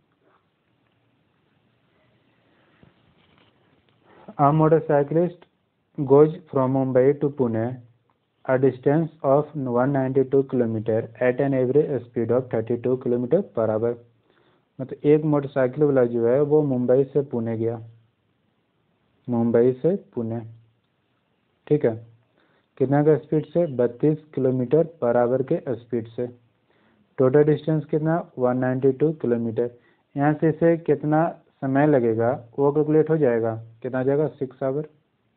a motorcyclist goes from Mumbai to Pune, a distance of 192 km at an average speed of 32 km/h। मतलब एक मोटरसाइकिल वाला जो है वो मुंबई से पुणे गया, मुंबई से पुणे, ठीक है, कितना का स्पीड से 32 km/h के स्पीड से। टोटल डिस्टेंस कितना 192 किलोमीटर। यहाँ से इसे कितना समय लगेगा वो कैलकुलेट हो जाएगा, कितना आ जाएगा 6 hour.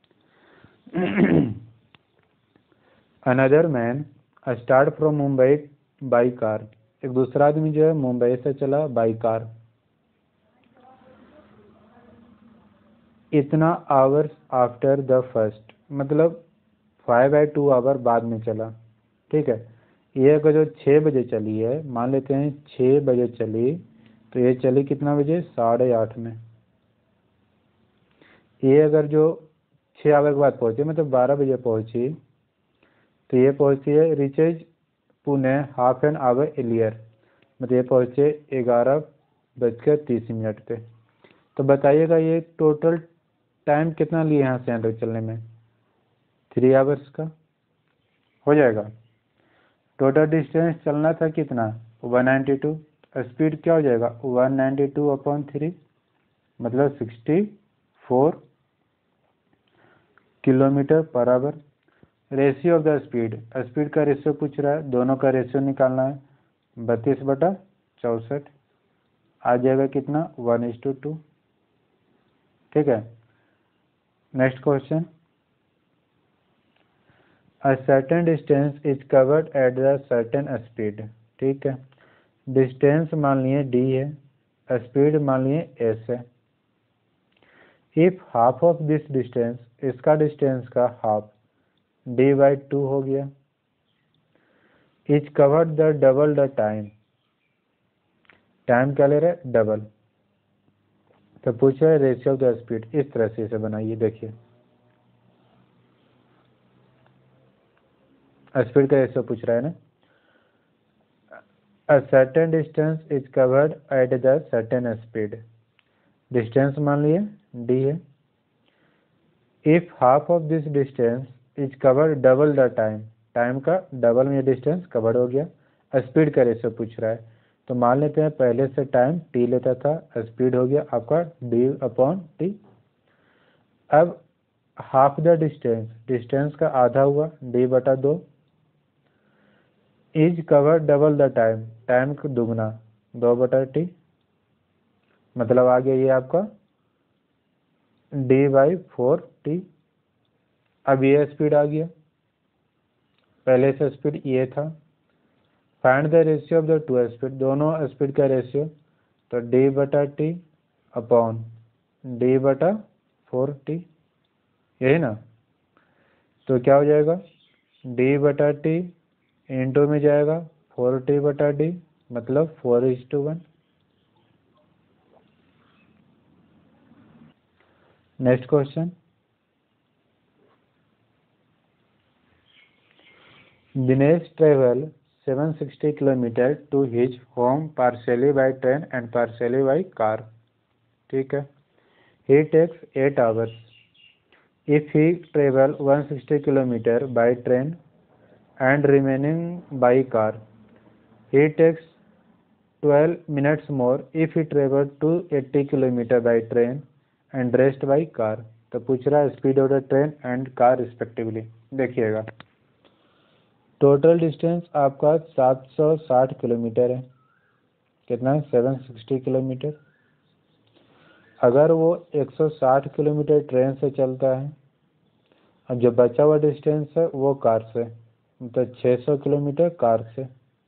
Another man start from Mumbai by car, एक दूसरा आदमी जो है मुंबई से चला बाई कार, इतना आवर्स आफ्टर द फर्स्ट, मतलब 5/2 आवर बाद में चला, ठीक है। ये अगर जो 6 बजे चली है, मान लेते हैं 6 बजे चली, तो ये चली कितना बजे 8:30 में। ये अगर जो 6 आवर के बाद पहुंचे मतलब 12 बजे पहुंची, तो ये पहुंची है reaches Pune half an hour earlier, मतलब ये पहुंचे 11:30 पे। तो बताइएगा ये टोटल टाइम कितना लिए यहाँ से यहाँ तक चलने में, 3 आवर्स का हो जाएगा। टोटल डिस्टेंस चलना था कितना 192, स्पीड क्या हो जाएगा 192/3 मतलब 64 km/h। Ratio of the speed, speed का रेशियो पूछ रहा है, दोनों का रेशियो निकालना है, 32/64 आ जाएगा कितना 1:2, ठीक है। Next question, a certain distance is covered at the certain speed, ठीक है। डिस्टेंस मान लिए d है, स्पीड मान लिए s है। If half of this distance, इसका डिस्टेंस का हाफ d/2 हो गया, is covered the double the time, time क्या ले रहे हैं डबल, तो पूछ रहे रेशियो ऑफ द स्पीड। इस तरह से इसे बनाइए, देखिए स्पीड का रेशियो पूछ रहा है ना। A certain distance is covered at the certain speed, distance मान लिए d है। If half of this distance is covered double the time, time का डबल में डिस्टेंस कवर हो गया। स्पीड का रेशियो पूछ रहा है, तो मान लेते हैं पहले से टाइम t लेता था, स्पीड हो गया आपका d/t। अब हाफ द डिस्टेंस, डिस्टेंस का आधा हुआ d/2, is cover double the time, time का दुगना 2/t, मतलब आ गया ये आपका d/4t। अब ये स्पीड आ गया, पहले से स्पीड ये था। Find the ratio of the two speed, दोनों स्पीड का रेशियो, तो d/t अपॉन d/4t, यही ना। तो क्या हो जाएगा d/t इंटू में जाएगा 4t/d मतलब 4:1। Next question, Dinesh travel 760 kilometre to his home partially by train and partially by car. ठीक है। He takes 8 hours if he travel 160 kilometre by train and remaining by car. He takes 12 minutes more if he travel 280 kilometre by train and rest by car. तो पूछ रहा है speed of the train and car respectively. देखिएगा total distance आपका 760 kilometre है। कितना है? 760 kilometre. अगर वो 160 किलोमीटर ट्रेन से चलता है, अब जो बचा हुआ डिस्टेंस है वो कार से, तो 600 किलोमीटर कार से,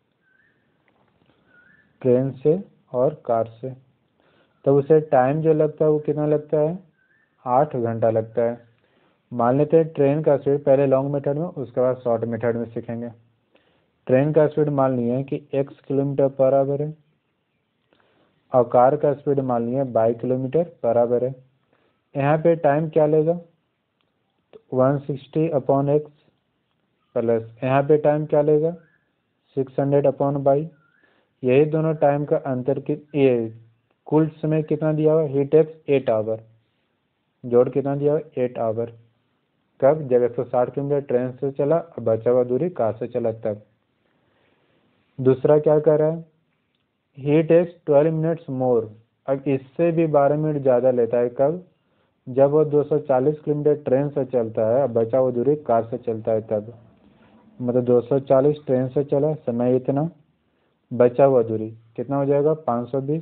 ट्रेन से और कार से। तो उसे टाइम जो लगता है वो कितना लगता है? 8 घंटा लगता है। मान लेते हैं ट्रेन का स्पीड, पहले लॉन्ग मेथड में उसके बाद शॉर्ट मेथड में सीखेंगे। ट्रेन का स्पीड मान लिया कि x किलोमीटर पर आवर है और कार का स्पीड मान लिया 22 किलोमीटर पर आवर है। यहाँ पे टाइम क्या लेगा? तो 160/x प्लस यहाँ पे टाइम क्या लेगा? 600/22। यही दोनों टाइम का अंतर की ये कुल समय कितना दिया हुआ? He takes 8 hour. जोड़ कितना दिया हुआ? 8 आवर। कब? जब 160 किलोमीटर ट्रेन से चला और बचा हुआ दूरी कार से चला तब। दूसरा क्या कर रहा है? He takes 12 minutes more. अब इससे भी 12 मिनट ज़्यादा लेता है। कब? जब वो 240 किलोमीटर ट्रेन से चलता है और बचा हुआ दूरी कार से चलता है तब। मतलब 240 ट्रेन से चला, समय इतना, बचा हुआ दूरी कितना हो जाएगा? 520।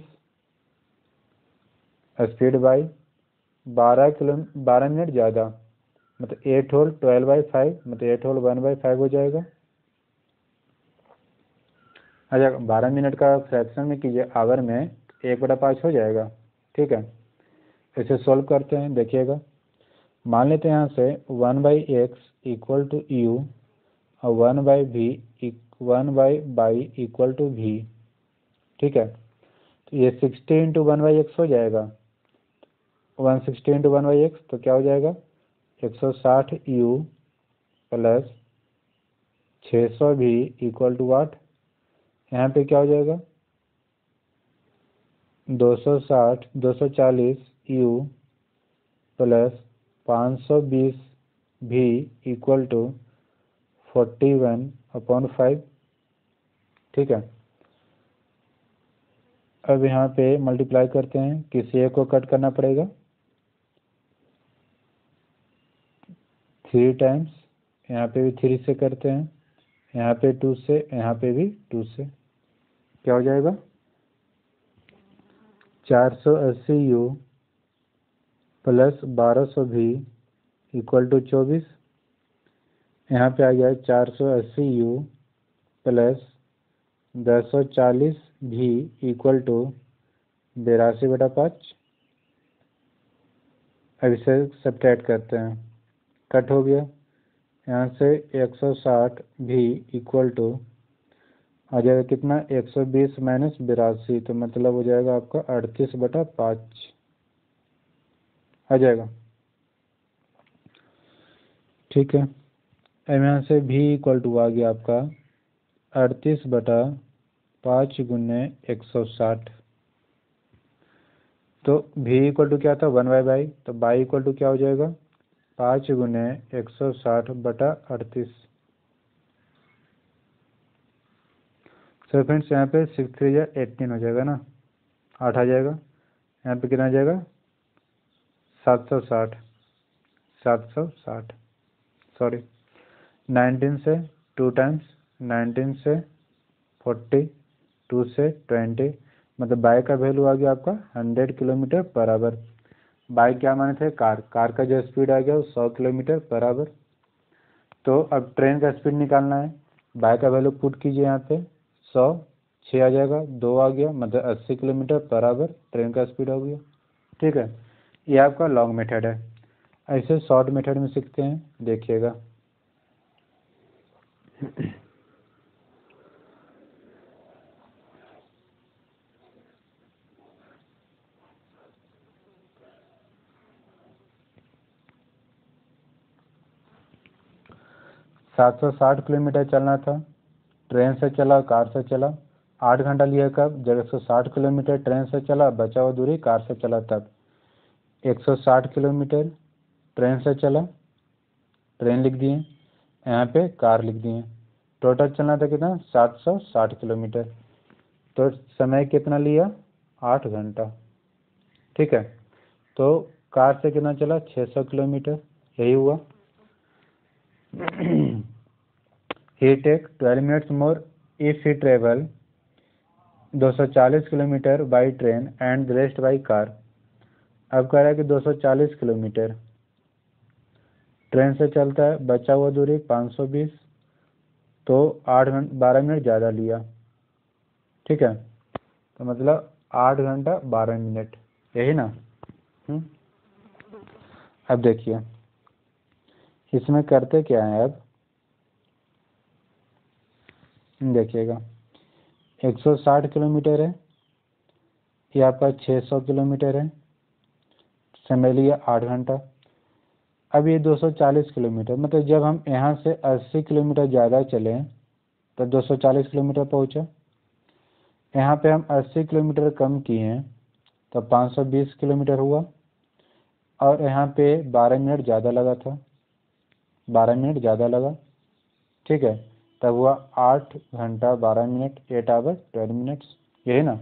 स्पीड बाई 12 मिनट ज़्यादा, मतलब 8 होल 12/5, मतलब 8 होल 1/5 हो जाएगा। अच्छा 12 मिनट का फ्रैक्शन में कीजिए आवर में, 1/5 हो जाएगा। ठीक है, इसे सॉल्व करते हैं। देखिएगा मान लेते हैं यहाँ से 1/x इक्वल टू यू और 1/y इक्वल टू v। ठीक है, तो ये 60 × 1/x हो जाएगा। 160 × 1/x तो क्या हो जाएगा? 160u plus 600v equal to वाट? यहाँ पे क्या हो जाएगा? 240u plus 520v equal to 41/5। ठीक है, अब यहाँ पे मल्टीप्लाई करते हैं, किसी एक को कट करना पड़ेगा। 3 टाइम्स, यहाँ पे भी 3 से करते हैं, यहाँ पे 2 से, यहाँ पे भी 2 से। क्या हो जाएगा? 480u plus 1200v equal to 24। यहाँ पे आ गया 480u plus 1040v equal to 82/5। अब इसे सब्ट्रैक्ट करते हैं, कट हो गया। यहाँ से 160v इक्वल टू आ जाएगा कितना? 120 माइनस 82, तो मतलब हो जाएगा आपका 38/5 आ जाएगा। ठीक है, अब यहाँ से v इक्वल टू आ गया आपका 38/5 गुने 160। तो v इक्वल टू क्या था? 1/बाई, तो बाई इक्वल टू क्या हो जाएगा? 5 गुने 160/38। सो फ्रेंड्स यहाँ पे 6 3 या 18 हो जाएगा ना, 8 आ जाएगा। यहाँ पे कितना आ जाएगा? 760, 760 सॉरी। 19 से 2 टाइम्स, 19 से 40, 2 से 20, मतलब बाई का वैल्यू आ गया आपका 100 किलोमीटर पर आवर। बाई क्या माने थे? कार का जो स्पीड आ गया वो 100 किलोमीटर पर आवर। तो अब ट्रेन का स्पीड निकालना है। बाई का वैल्यू पुट कीजिए यहाँ पे, 100, 6 आ जाएगा, 2 आ गया, मतलब 80 किलोमीटर पर आवर ट्रेन का स्पीड हो गया। ठीक है, ये आपका लॉन्ग मेथड है। ऐसे शॉर्ट मेथड में सीखते हैं, देखिएगा। सात 760 किलोमीटर चलना था, ट्रेन से चला कार से चला। 8 घंटा लिया कब? जब 160 किलोमीटर ट्रेन से चला, बचा हुआ दूरी कार से चला तब। 160 किलोमीटर ट्रेन से चला, ट्रेन लिख दिए, यहाँ पे कार लिख दिए। टोटल चलना था कितना? 760 किलोमीटर। तो समय कितना लिया? 8 घंटा। ठीक है, तो कार से कितना चला? 600 किलोमीटर, यही हुआ। he take 12 minutes more if he travel 240 kilometre by train and the rest by car. अब कह रहा है कि 240 किलोमीटर ट्रेन से चलता है, बचा हुआ दूरी 520, तो 12 मिनट ज़्यादा लिया। ठीक है, तो मतलब 8 घंटा 12 मिनट, यही ना। अब देखिए इसमें करते क्या है। अब देखिएगा 160 किलोमीटर है, ये आपका 600 किलोमीटर है, समय लिया 8 घंटा। अब ये 240 किलोमीटर, मतलब जब हम यहाँ से 80 किलोमीटर ज़्यादा चले तो 240 किलोमीटर पहुँचा। यहाँ पे हम 80 किलोमीटर कम किए हैं तो 520 किलोमीटर हुआ, और यहाँ पे 12 मिनट ज़्यादा लगा था, 12 मिनट ज़्यादा लगा। ठीक है, तब हुआ 8 घंटा 12 मिनट, 8 आवर 12 मिनट्स, यही ना।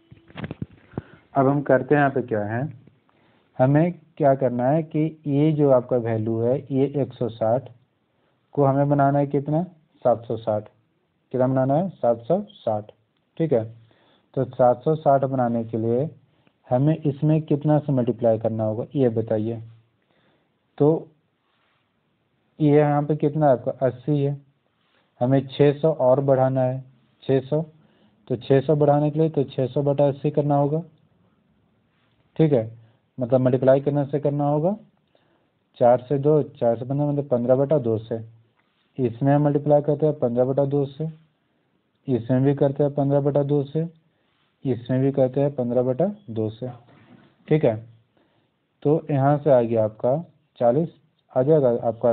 अब हम करते हैं यहाँ पे क्या है, हमें क्या करना है कि ये जो आपका वैल्यू है ये 160 को हमें बनाना है कितना? 760। कितना बनाना है? 760। ठीक है, तो 760 बनाने के लिए हमें इसमें कितना से मल्टीप्लाई करना होगा ये बताइए। तो ये यहाँ पे कितना है आपका? 80 है, हमें 600 और बढ़ाना है, 600। तो 600 बढ़ाने के लिए तो 600 बटा 80 करना होगा। ठीक है, मतलब मल्टीप्लाई करने से करना होगा 4 से 2, 4 से 15, मतलब 15 बटा 2 से। इसमें हम मल्टीप्लाई करते हैं 15 बटा 2 से, इसमें भी करते हैं 15 बटा 2 से, इसमें भी करते हैं 15 बटा 2 से। ठीक है, तो यहाँ से आ गया आपका 40, आ जाएगा आपका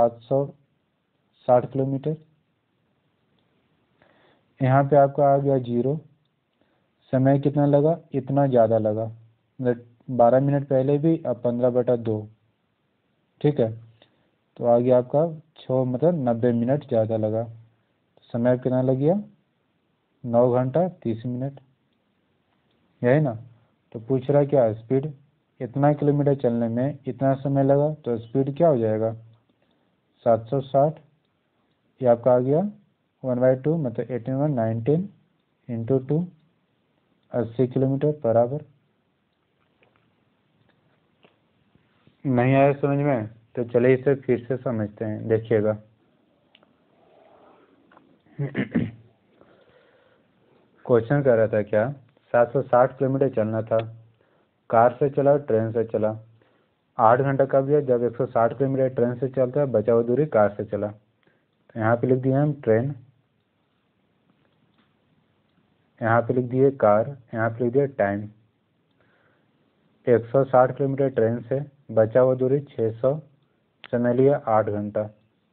760 किलोमीटर। यहाँ पे आपका आ गया 0, समय कितना लगा? इतना ज़्यादा लगा, मतलब 12 मिनट पहले भी, अब 15 बटा 2। ठीक है, तो आ गया आपका 6, मतलब 90 मिनट ज़्यादा लगा। समय कितना लग गया? 9 घंटा 30 मिनट, यही ना। तो पूछ रहा है क्या? स्पीड, इतना किलोमीटर चलने में इतना समय लगा, तो स्पीड क्या हो जाएगा? 760। ये आपका आ गया 1/2, मतलब 19 इंटू 2, 80 किलोमीटर पर आवर। नहीं आया समझ में? तो चलिए इसे फिर से समझते हैं, देखिएगा। क्वेश्चन कर रहा था क्या? 760 किलोमीटर चलना था, कार से चला ट्रेन से चला। 8 घंटा कब गया? जब 160 किलोमीटर ट्रेन से चलता है, बचा हुआ दूरी कार से चला। तो यहाँ पे लिख दिए हम ट्रेन, यहाँ पे लिख दिए कार, यहाँ पे लिख दिए टाइम। 160 किलोमीटर ट्रेन से, बचा हुआ दूरी 600, समय लिया 8 घंटा।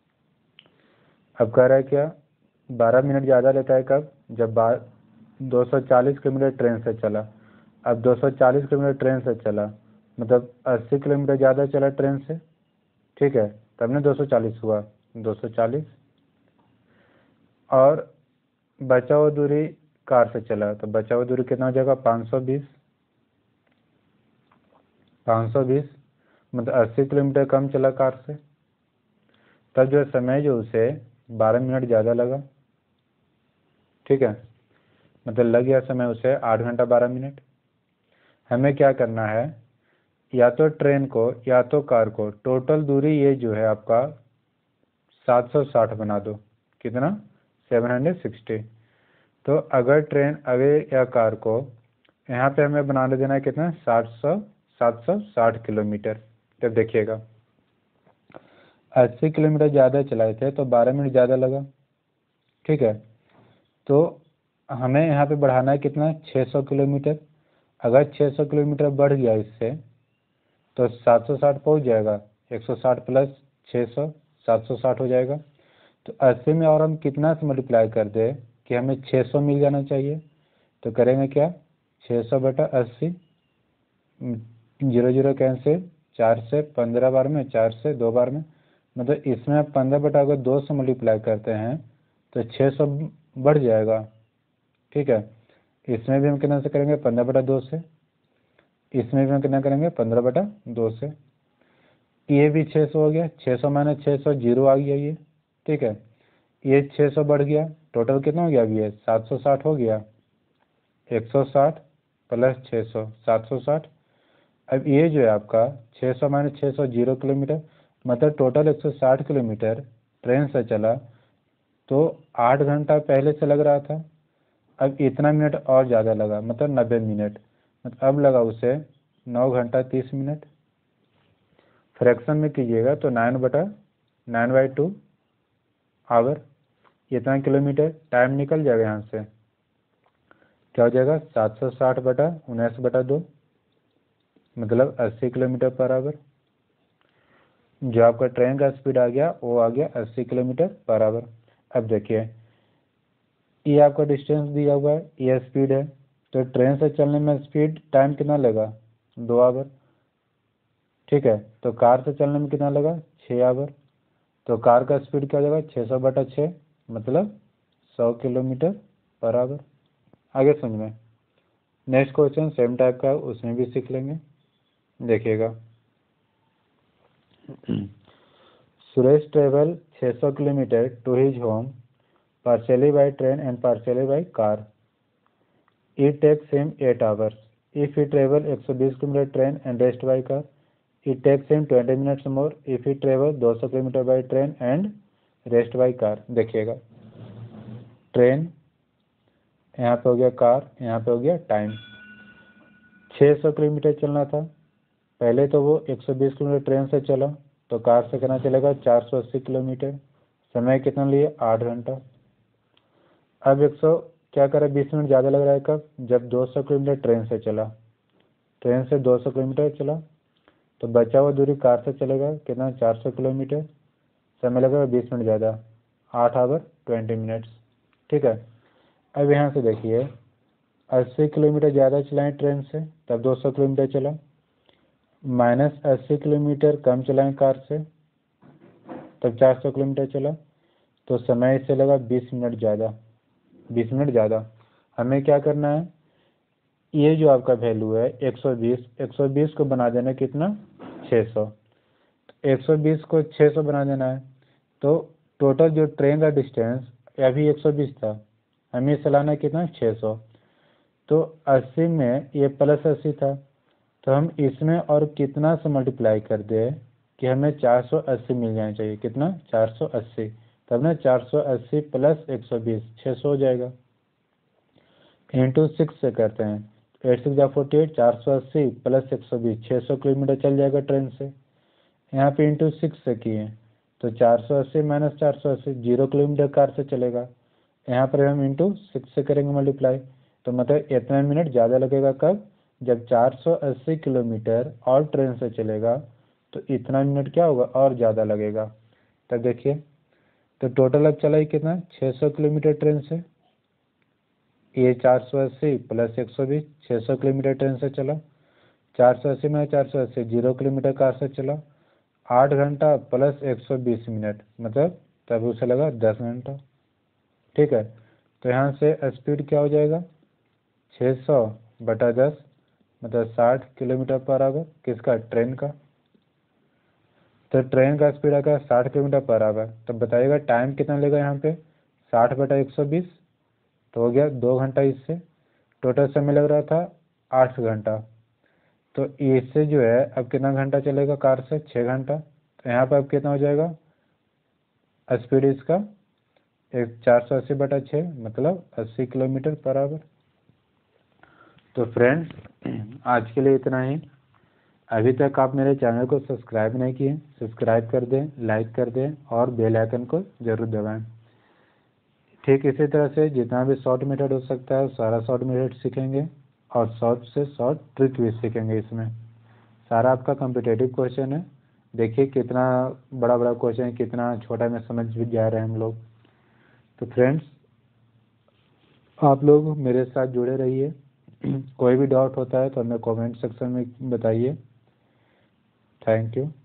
अब कह रहा है क्या? 12 मिनट ज़्यादा लेता है कब? जब 240 किलोमीटर ट्रेन से चला। अब 240 किलोमीटर ट्रेन से चला, मतलब 80 किलोमीटर ज़्यादा चला ट्रेन से। ठीक है, तब ने 240 हुआ, 240, और बचा हुआ दूरी कार से चला, तो बचा हुआ दूरी कितना हो जाएगा? 520। 520 मतलब 80 किलोमीटर कम चला कार से, तब जो समय जो उसे 12 मिनट ज़्यादा लगा। ठीक है, मतलब लग गया समय उसे 8 घंटा 12 मिनट। हमें क्या करना है, या तो ट्रेन को या तो कार को टोटल दूरी ये जो है आपका 760 बना दो। कितना? 760। तो अगर ट्रेन अगर या कार को यहाँ पे हमें बनाने देना है कितना? 760 किलोमीटर। तब देखिएगा 80 किलोमीटर ज़्यादा चलाए थे तो 12 मिनट ज़्यादा लगा। ठीक है, तो हमें यहाँ पे बढ़ाना है कितना? 600 किलोमीटर। अगर 600 किलोमीटर बढ़ गया इससे तो 760 पहुँच जाएगा। 160 प्लस 600, 760 हो जाएगा। तो 80 में और हम कितना से मल्टीप्लाई कर दें कि हमें 600 मिल जाना चाहिए। तो करेंगे क्या, 600/80, 0 0 कैंसिल, 4 से 15 बार में, 4 से 2 बार में, मतलब इसमें आप 15/2 से मल्टीप्लाई करते हैं तो 600 बढ़ जाएगा। ठीक है, इसमें भी हम कितना से करेंगे, 15/2 से, इसमें भी हम कितना करेंगे, 15/2 से। ये भी 600 हो गया, 600 माइनस 600 0 आ गया ये। ठीक है, ये 600 बढ़ गया, टोटल कितना हो गया अभी, ये 760 हो गया। 160 प्लस 600, 760। अब ये जो है आपका 600 माइनस 600 0 किलोमीटर, मतलब टोटल 160 किलोमीटर ट्रेन से चला। तो 8 घंटा पहले से लग रहा था, अब इतना मिनट और ज़्यादा लगा, मतलब 90 मिनट, मतलब अब लगा उसे 9 घंटा 30 मिनट। फ्रैक्शन में कीजिएगा तो 9/2 आवर, इतना किलोमीटर टाइम निकल जाएगा यहाँ से। क्या हो जाएगा, 760/19/2, मतलब 80 किलोमीटर पर आवर। जो आपका ट्रेन का स्पीड आ गया वो आ गया 80 किलोमीटर पर आवर। अब देखिए, ये आपका डिस्टेंस दिया हुआ है, ये स्पीड है, तो ट्रेन से चलने में स्पीड टाइम कितना लगा, 2 आवर। ठीक है, तो कार से चलने में कितना लगा, 6 आवर। तो कार का स्पीड क्या हो जाएगा, 600/6, मतलब 100 किलोमीटर पर आवर। आगे समझ में। नेक्स्ट क्वेश्चन सेम टाइप का, उसमें भी सीख लेंगे, देखिएगा। Suresh travel 600 kilometre to his home partially by train and partially by car. It takes him 8 hours. If he travel 120 km train and rest by car, it takes him 20 minutes more. If he travel 200 km by train and rest by car. देखिएगा, train यहाँ पे हो गया, car यहाँ पे हो गया, time. 600 kilometre चलना था, पहले तो वो 120 किलोमीटर ट्रेन से चला, तो कार से कितना चलेगा, 480 किलोमीटर। समय कितना लिए, 8 घंटा। अब 100 क्या करे, 20 मिनट ज़्यादा लग रहा है कब, जब 200 किलोमीटर ट्रेन से चला, ट्रेन से 200 किलोमीटर चला, तो बचा हुआ दूरी कार से चलेगा कितना, 400 किलोमीटर। समय लगेगा 20 मिनट ज़्यादा, 8 आवर 20 मिनट्स। ठीक है, अब यहाँ से देखिए, 80 किलोमीटर ज़्यादा चलाएं ट्रेन से, तब 200 किलोमीटर चला, माइनस 80 किलोमीटर कम चलाएं कार से, तब 400 किलोमीटर चला, तो समय इससे लगा 20 मिनट ज़्यादा, 20 मिनट ज़्यादा। हमें क्या करना है, ये जो आपका वैल्यू है 120 को बना देना कितना, 600। 120 को 600 बना देना है, तो टोटल जो ट्रेन का डिस्टेंस अभी 120 था, हमें चलाना कितना, 600। तो 80 में ये प्लस 80 था, तो हम इसमें और कितना से मल्टीप्लाई कर दे कि हमें 480 मिल जाना चाहिए, कितना, 480। तब ना 480 प्लस 120, 600 हो जाएगा। इंटू 6 से करते हैं, 8 6 48, 480 प्लस 120, 600 किलोमीटर चल जाएगा ट्रेन से। यहाँ पे इंटू 6 से किए तो 480 माइनस 480, 0 किलोमीटर कार से चलेगा। यहाँ पर हम इंटू 6 से करेंगे मल्टीप्लाई, तो मतलब इतना मिनट ज़्यादा लगेगा कब, जब 480 किलोमीटर और ट्रेन से चलेगा, तो इतना मिनट क्या होगा, और ज़्यादा लगेगा। तब देखिए, तो टोटल अब चला ही कितना, 600 किलोमीटर ट्रेन से, ये 480 प्लस 120, 600 किलोमीटर ट्रेन से चला, 480 में 480, 0 किलोमीटर कार से चला, 8 घंटा प्लस 120 मिनट, मतलब तब उसे लगा 10 घंटा। ठीक है, तो यहाँ से स्पीड क्या हो जाएगा, 600/10, मतलब 60 किलोमीटर पर आवर, किसका, ट्रेन का। तो ट्रेन का स्पीड आएगा 60 किलोमीटर पर आवर, तब बताइएगा टाइम कितना लेगा यहाँ पे, 60/120, तो हो गया 2 घंटा। इससे टोटल समय लग रहा था 8 घंटा, तो इससे जो है अब कितना घंटा चलेगा कार से, 6 घंटा। तो यहाँ पर अब कितना हो जाएगा स्पीड इसका, 480/6, मतलब 80 किलोमीटर पर आवर। तो फ्रेंड्स, आज के लिए इतना ही। अभी तक आप मेरे चैनल को सब्सक्राइब नहीं किए, सब्सक्राइब कर दें, लाइक कर दें और बेल आइकन को ज़रूर दबाएं। ठीक इसी तरह से जितना भी शॉर्ट मेथड हो सकता है सारा शॉर्ट मेथड सीखेंगे, और शॉर्ट से शॉर्ट ट्रिक भी सीखेंगे। इसमें सारा आपका कॉम्पिटेटिव क्वेश्चन है, देखिए कितना बड़ा बड़ा क्वेश्चन है, कितना छोटा में समझ भी जा रहे हैं हम लोग। तो फ्रेंड्स, आप लोग मेरे साथ जुड़े रहिए। कोई भी डाउट होता है तो हमें कमेंट सेक्शन में बताइए। Thank you.